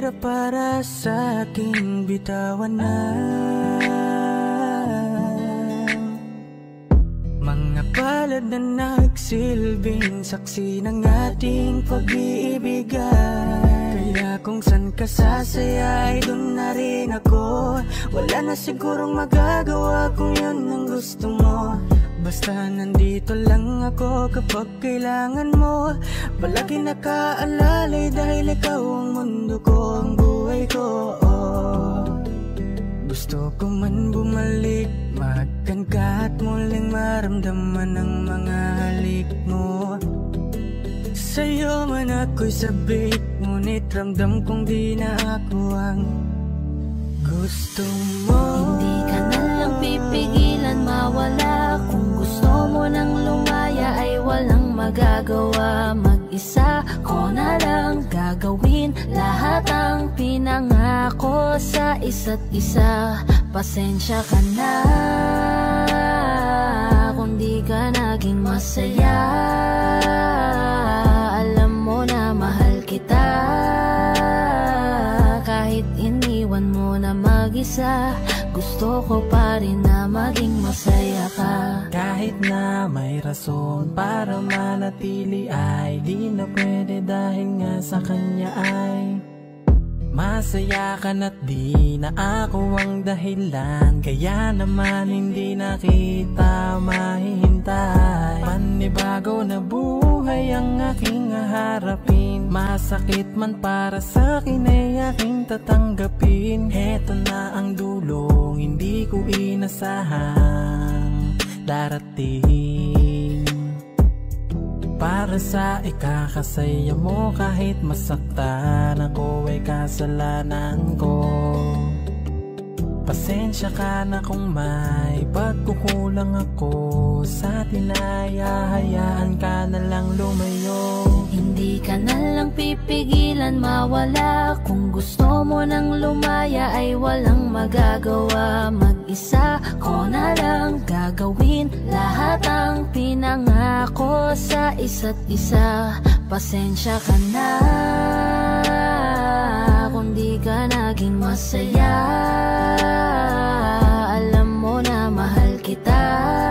hirap para sa aking bitawan na mga palad na nagsilbing saksi ng ating pag-iibigan. Kaya kung san ka sasaya ay dun na rin ako. Wala na sigurong magagawa kung yun ang gusto mo. Basta nandito lang ako kapag kailangan mo. Palagi nakaalalay dahil ikaw ang mundo ko, ang buhay ko. Oh. Gusto ko man bumalik, magkan ka at muling maramdaman ang mga halik mo. Sa'yo man ako'y sabik, ngunit ramdam kong di na ako ang gusto mo. Hindi ka na lang pipigilan mawala. Kung gusto mo nang lumaya ay walang magagawa. Mag-isa ko na lang gagawin lahat ang pinangako sa isa't isa. Pasensya ka na kung di ka naging masaya. Alam mo na mahal kita. Kahit iniwan mo na mag-isa, gusto ko pa rin na maging masaya ka. Kahit na may rason para manatili ay di na pwede dahil nga sa kanya ay masaya ka na't di na ako ang dahilan. Kaya naman hindi na kita mahihintay. Panibago na buhay ang aking haharapin. Masakit man para sa'kin ay aking tatanggapin. Heto na ang dulong hindi ko inasahang darating. Para sa ikakasaya mo kahit masaktan ako ay kasalanan ko. Pasensya ka na kung may pagkukulang ako sa tinaya, hayaan ka na lang lumayo. Hindi ka na lang pipigilan mawala. Kung gusto mo nang lumaya ay walang magagawa. Mag-isa ko na lang gagawin lahat ang pinangako sa isa't isa. Pasensya ka na kung di ka naging masaya. Alam mo na mahal kita.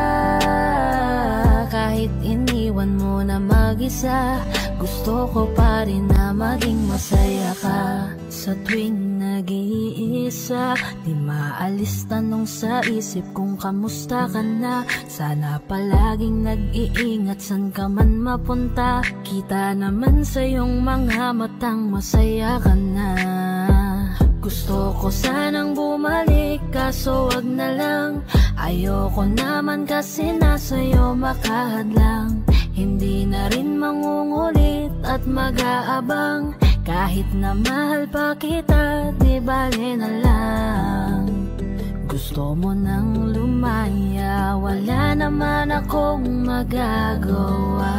Kahit iniwan mo na mag-isa, gusto ko pa rin na maging masaya ka. Sa tuwing nag-iisa, di maalis tanong sa isip kung kamusta ka na. Sana palaging nag-iingat san ka man mapunta. Kita naman sa iyong mga matang masaya ka na. Gusto ko sanang bumalik kaso wag na lang. Ayoko naman kasi nasa'yo makahadlang. Hindi na rin mangungulit at mag-aabang. Kahit na mahal pa kita, di bale na lang. Gusto mo nang lumaya, wala naman akong magagawa.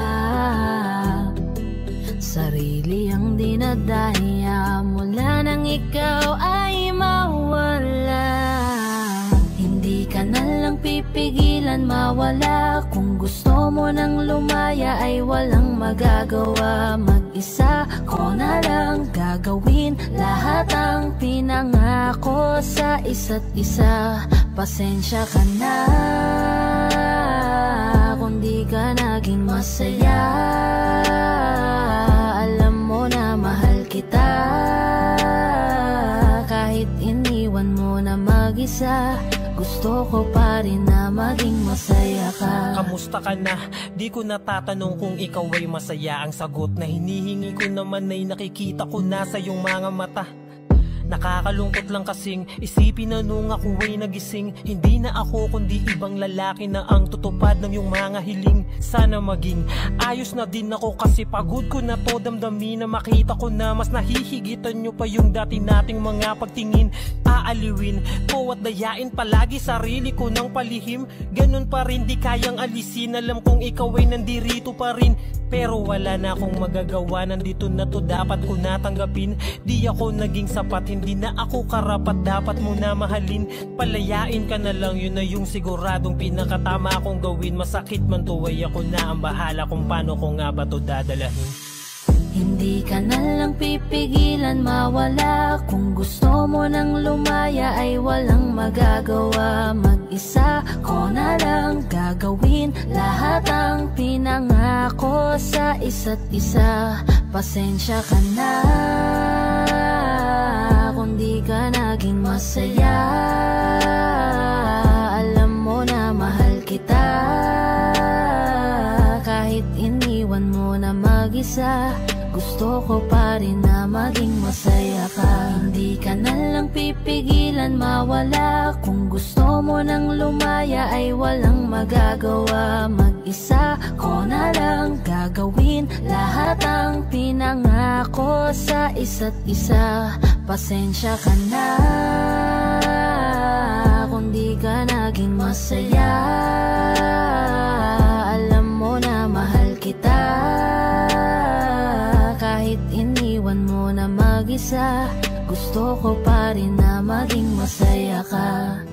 Sarili ang dinadaya mula nang ikaw ay mawala. Hindi ka na lang pipigilan mawala. Kung gusto mo nang lumaya ay walang magagawa. Mag-isa ko na lang gagawin lahat ang pinangako sa isa't isa. Pasensya ka na kung di ka naging masaya. Alam mo na mahal kita. Kahit iniwan mo na mag-isa, gusto ko pa rin na maging masaya ka. Kamusta ka na? Di ko natatanong kung ikaw ay masaya. Ang sagot na hinihingi ko naman ay nakikita ko na sa iyong mga mata. Nakakalungkot lang kasing isipin na nung ako ay nagising, hindi na ako kundi ibang lalaki na ang tutupad ng iyong mga hiling. Sana maging ayos na din ako kasi pagod ko na to damdamin na makita ko na mas nahihigitan nyo pa yung dati nating mga pagtingin. Aaliwin ko at dayain palagi sarili ko ng palihim. Ganun pa rin di kayang alisin, alam kong ikaw ay nandirito pa rin. Pero wala na akong magagawa, nandito na to dapat ko natanggapin. Di ako naging sapat, hindi na ako karapat, dapat mo na mahalin. Palayain ka na lang, yun na yung siguradong pinakatama akong gawin. Masakit man to ay ako na ang bahala kung paano ko nga ba to dadalahin. Hindi ka na lang pipigilan mawala. Kung gusto mo nang lumaya ay walang magagawa. Mag-isa ko na lang gagawin lahat ang pinangako sa isa't isa. Pasensya ka na kung di ka naging masaya. Alam mo na mahal kita, kahit iniwan mo na mag-isa. Gusto ko pa rin na maging masaya ka. Hindi ka na lang pipigilan mawala. Kung gusto mo nang lumaya ay walang magagawa. Mag-isa ko na lang gagawin lahat ang pinangako sa isa't isa. Pasensya ka na kung di ka naging masaya. Alam mo na mahal kita, kahit iniwan mo na mag-isa. Gusto ko pa rin na maging masaya ka.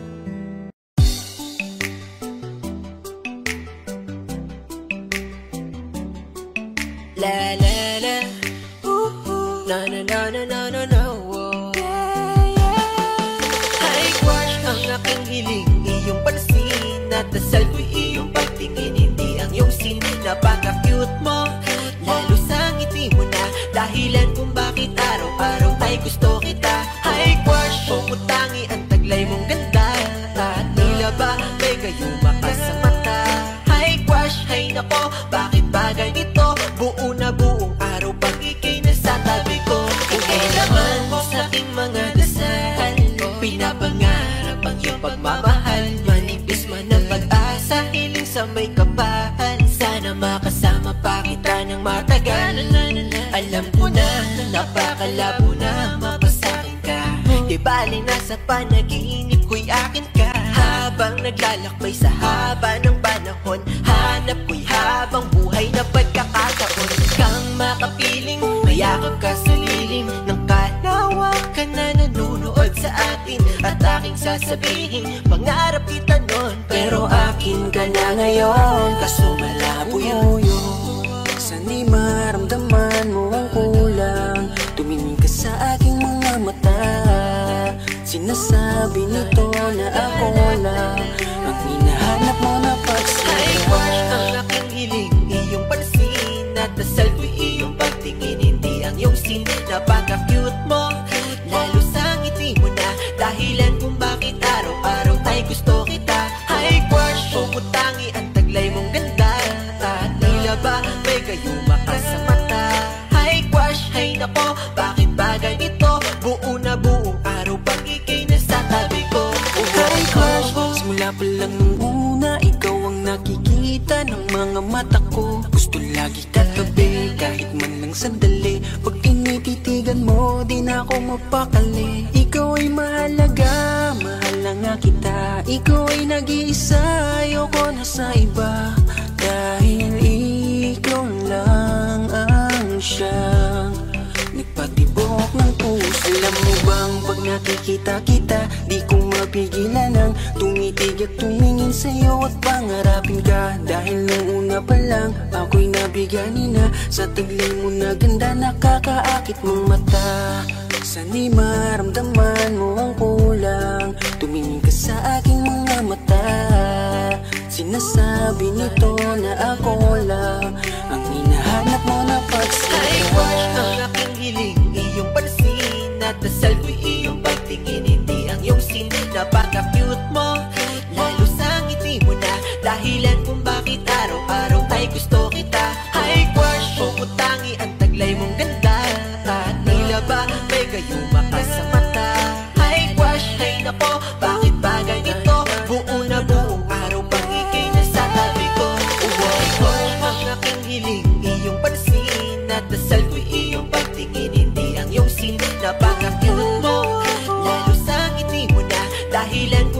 La la la, ooh ooh, na na na na na na na, oh. Yeah yeah. Ay crush ang aking hiling, iyong pansin at dasal ko'y iyong pagtingin. Hindi ang iyong sin, napaka-cute mo, lalo sa ngiti mo na dahilan kung bakit araw-araw ay gusto kita. Ay crush, pumutangi ang taglay mong ganda, at tila ba may gayuma ka sa mata. Ay crush, ay nako, bakit ba ganito? Buo na buong araw pag ika'y nasa tabi ko. Ika'y naman sa aking mga dasal, pinapangarap ang iyong pagmamahal. Manipis man ang pag-asa, hiling sa may kapal. Sana makasama pa kita ng matagal. Alam ko na, napakalabo na mapasakin ka. Di bali nasa panaginip ko'y akin ka. Habang naglalakbay sa haba ng panahon, hanap ko'y habang buhay na pagkakataon. Kang makapiling, mayakap ka sa lilim ng kalawakan na nanunood sa atin. At aking sasabihin, pangarap kita nun, pero akin ka na ngayon. Kaso malabo yun, sana'y maramdaman mo ang kulang. Tumingin ka sa aking mga mata, sinasabi nito na ako lang ang hinahanap mo na pagsaya. Ay crush ang aking hiling, iyong pansin at dasal ko'y iyong pagtingin. Hindi ang iyong sin, napaka-cute mo, lalo sa ngiti mo na dahilan kung bakit araw-araw ay gusto kita. Ay crush, pumutangi ang taglay mong ganda, at tila ba may gayuma ka sa mata. Ay crush, ay nako, bakit ba ganito? Buo na buong araw pag ika'y nasa tabi ko. Ay crush, simula pa lang nung una, ikaw ang nakikita ng mga mata ko. Gusto lagi katabi, kahit man lang sandali. Pag tinititigan mo, di na ako mapakali. Ikaw ay mahalaga, mahal na nga kita. Ikaw ay nag-iisa, ayoko na sa iba. Dahil ikaw lang ang siyang nagpatibok ng puso. Alam mo bang pag nakikita kita, di ko mapigilan ang tumitig at tumingin sa'yo at pangarapin ka. Dahil nung una pa lang, ako'y nabigani na sa taglay mo na ganda, nakakaakit mong mata. Sana'y maramdaman mo ang kulang, tumingin ka sa aking mga mata. Sinasabi nito na ako lang ang hinahanap mo na pagsaya. Ay crush ang aking hiling, iyong pansin at dasal ko'y iyong pagtingin. Hindi ang iyong sin, napaka-cute mo, lalo sa ngiti mo na dahilan kung bakit araw-araw ay gusto kita. Ay crush, pumutangi ang taglay mong ganda, at tila ba may gayuma ka sa mata. Ay crush, ay nako, bakit ba ganito? Buo na buong araw pag ika'y nasa tabi ko. Ay crush ang aking hiling, iyong pansin at dasal ko'y iyong pagtingin. Hindi ang iyong sin, napaka-cute mo, lalo sa ngiti mo na dahilan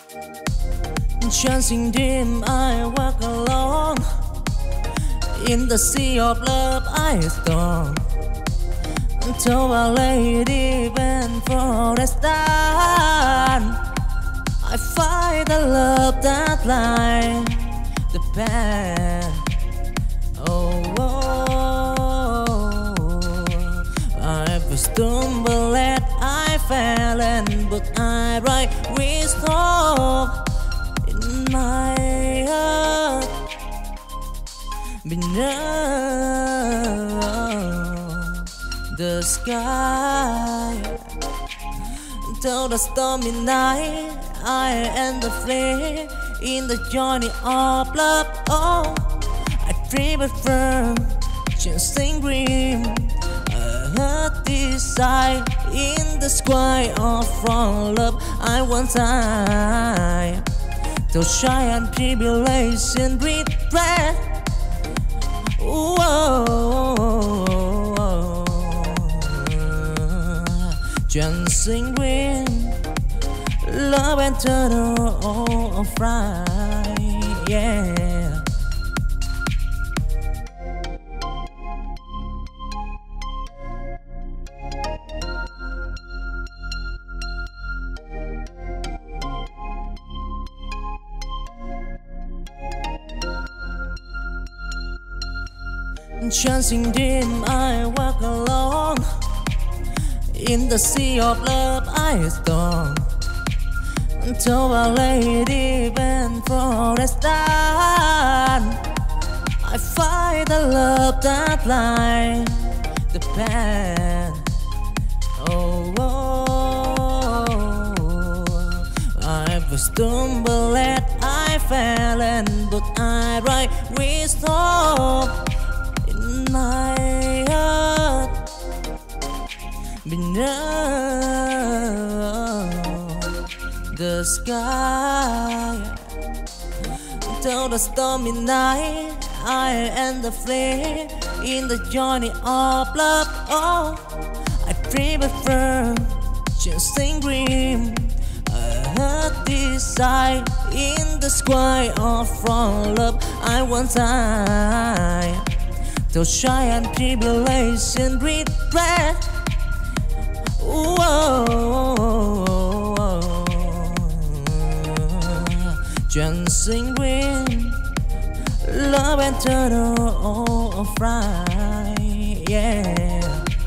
Chancing dim, I walk alone. In the sea of love, I storm. Until a lady went for a stand. I find the love that lies the path. Oh, oh, I've stumbled and I fell, and but I write wisdom in my heart beneath the sky. Till the stormy night, I and the flame in the journey of love. Oh, I dream of firm, chasing green. I heard this sight in the sky of from love. I want time to shine and tribulation regret. Whoa, dancing green, love and turtle of right, yeah. Chancing dim, I walk alone. In the sea of love, I storm. Until a lady went for a stand. I find the love that lies the path. Oh, oh, I've stumbled and I fell, and but I write wisdom in my heart beneath the sky. Till the stormy night, I and the flame in the journey of love. Oh, I dream of firm, chasing green. I heard this sight in the sky of from love. I want time to shine and tribulation regret. Whoa, dancing green, love and turtle of right, yeah.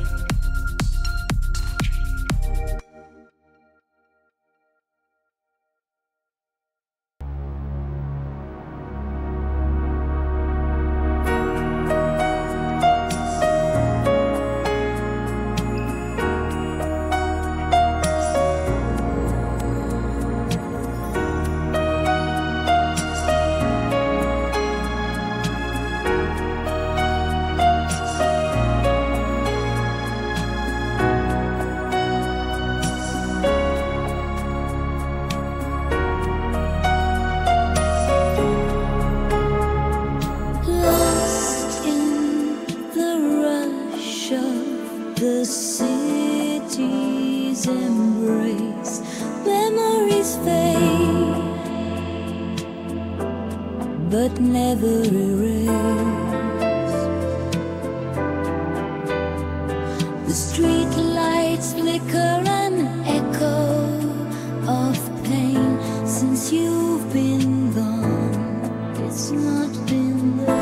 But never erase. The street lights flicker an echo of pain. Since you've been gone, it's not been the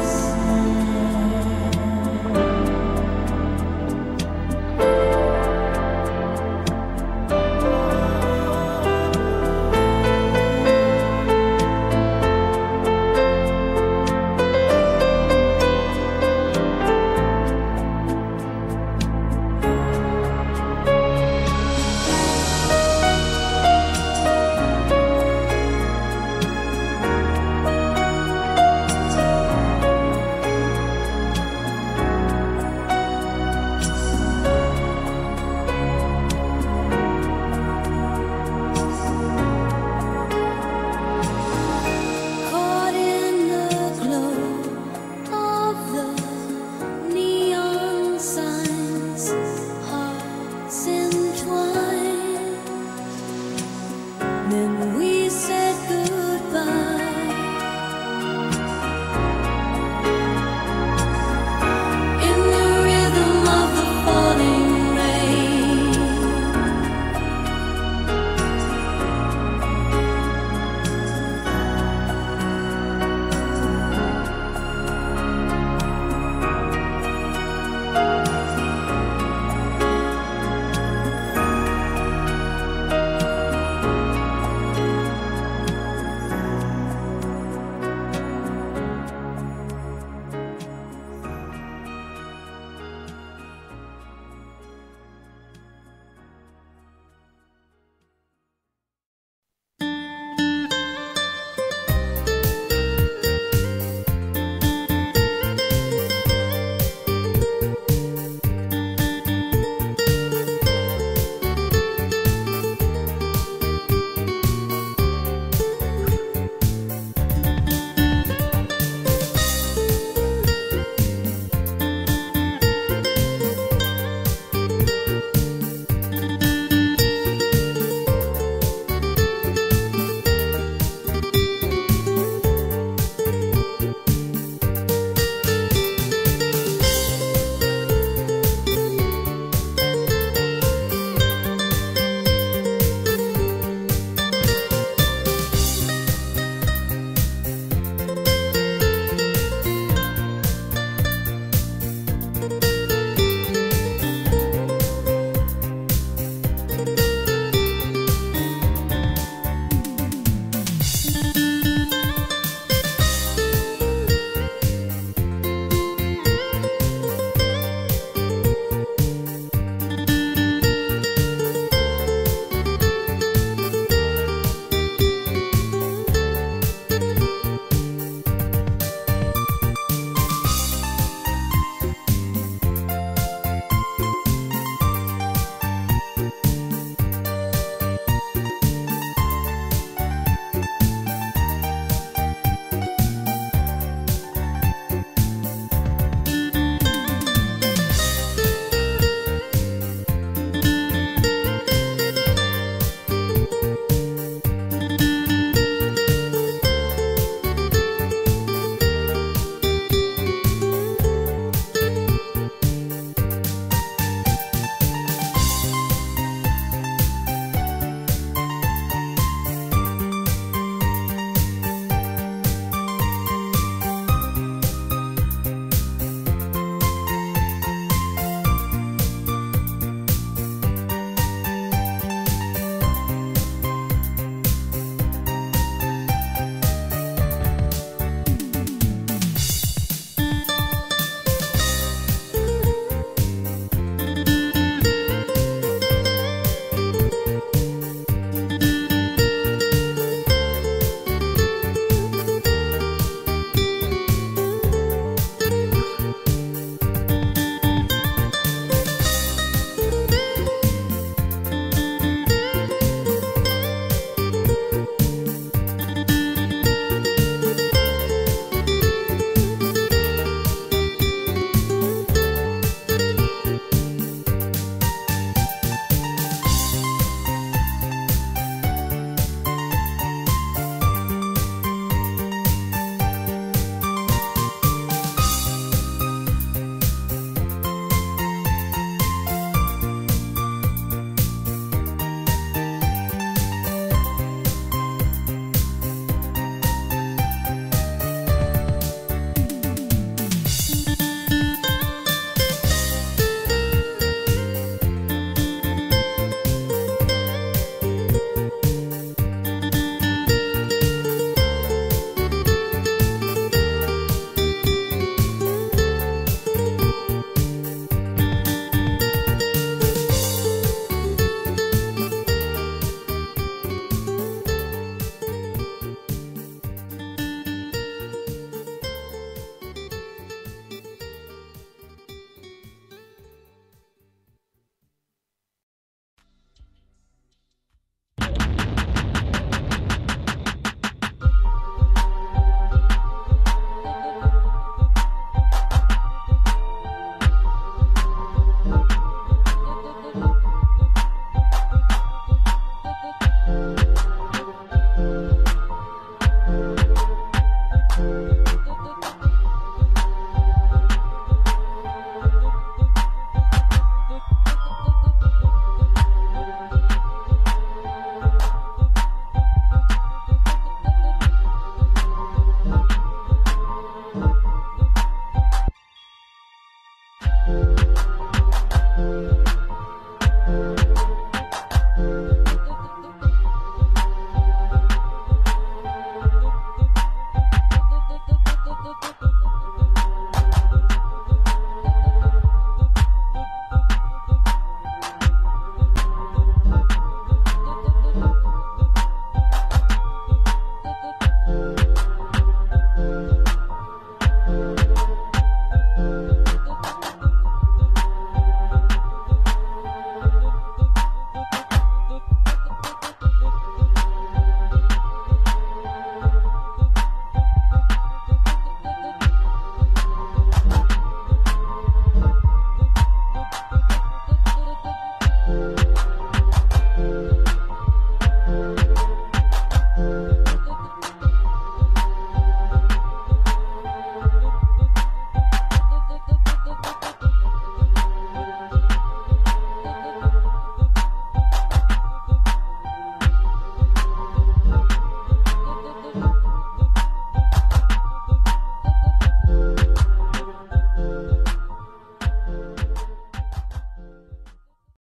then we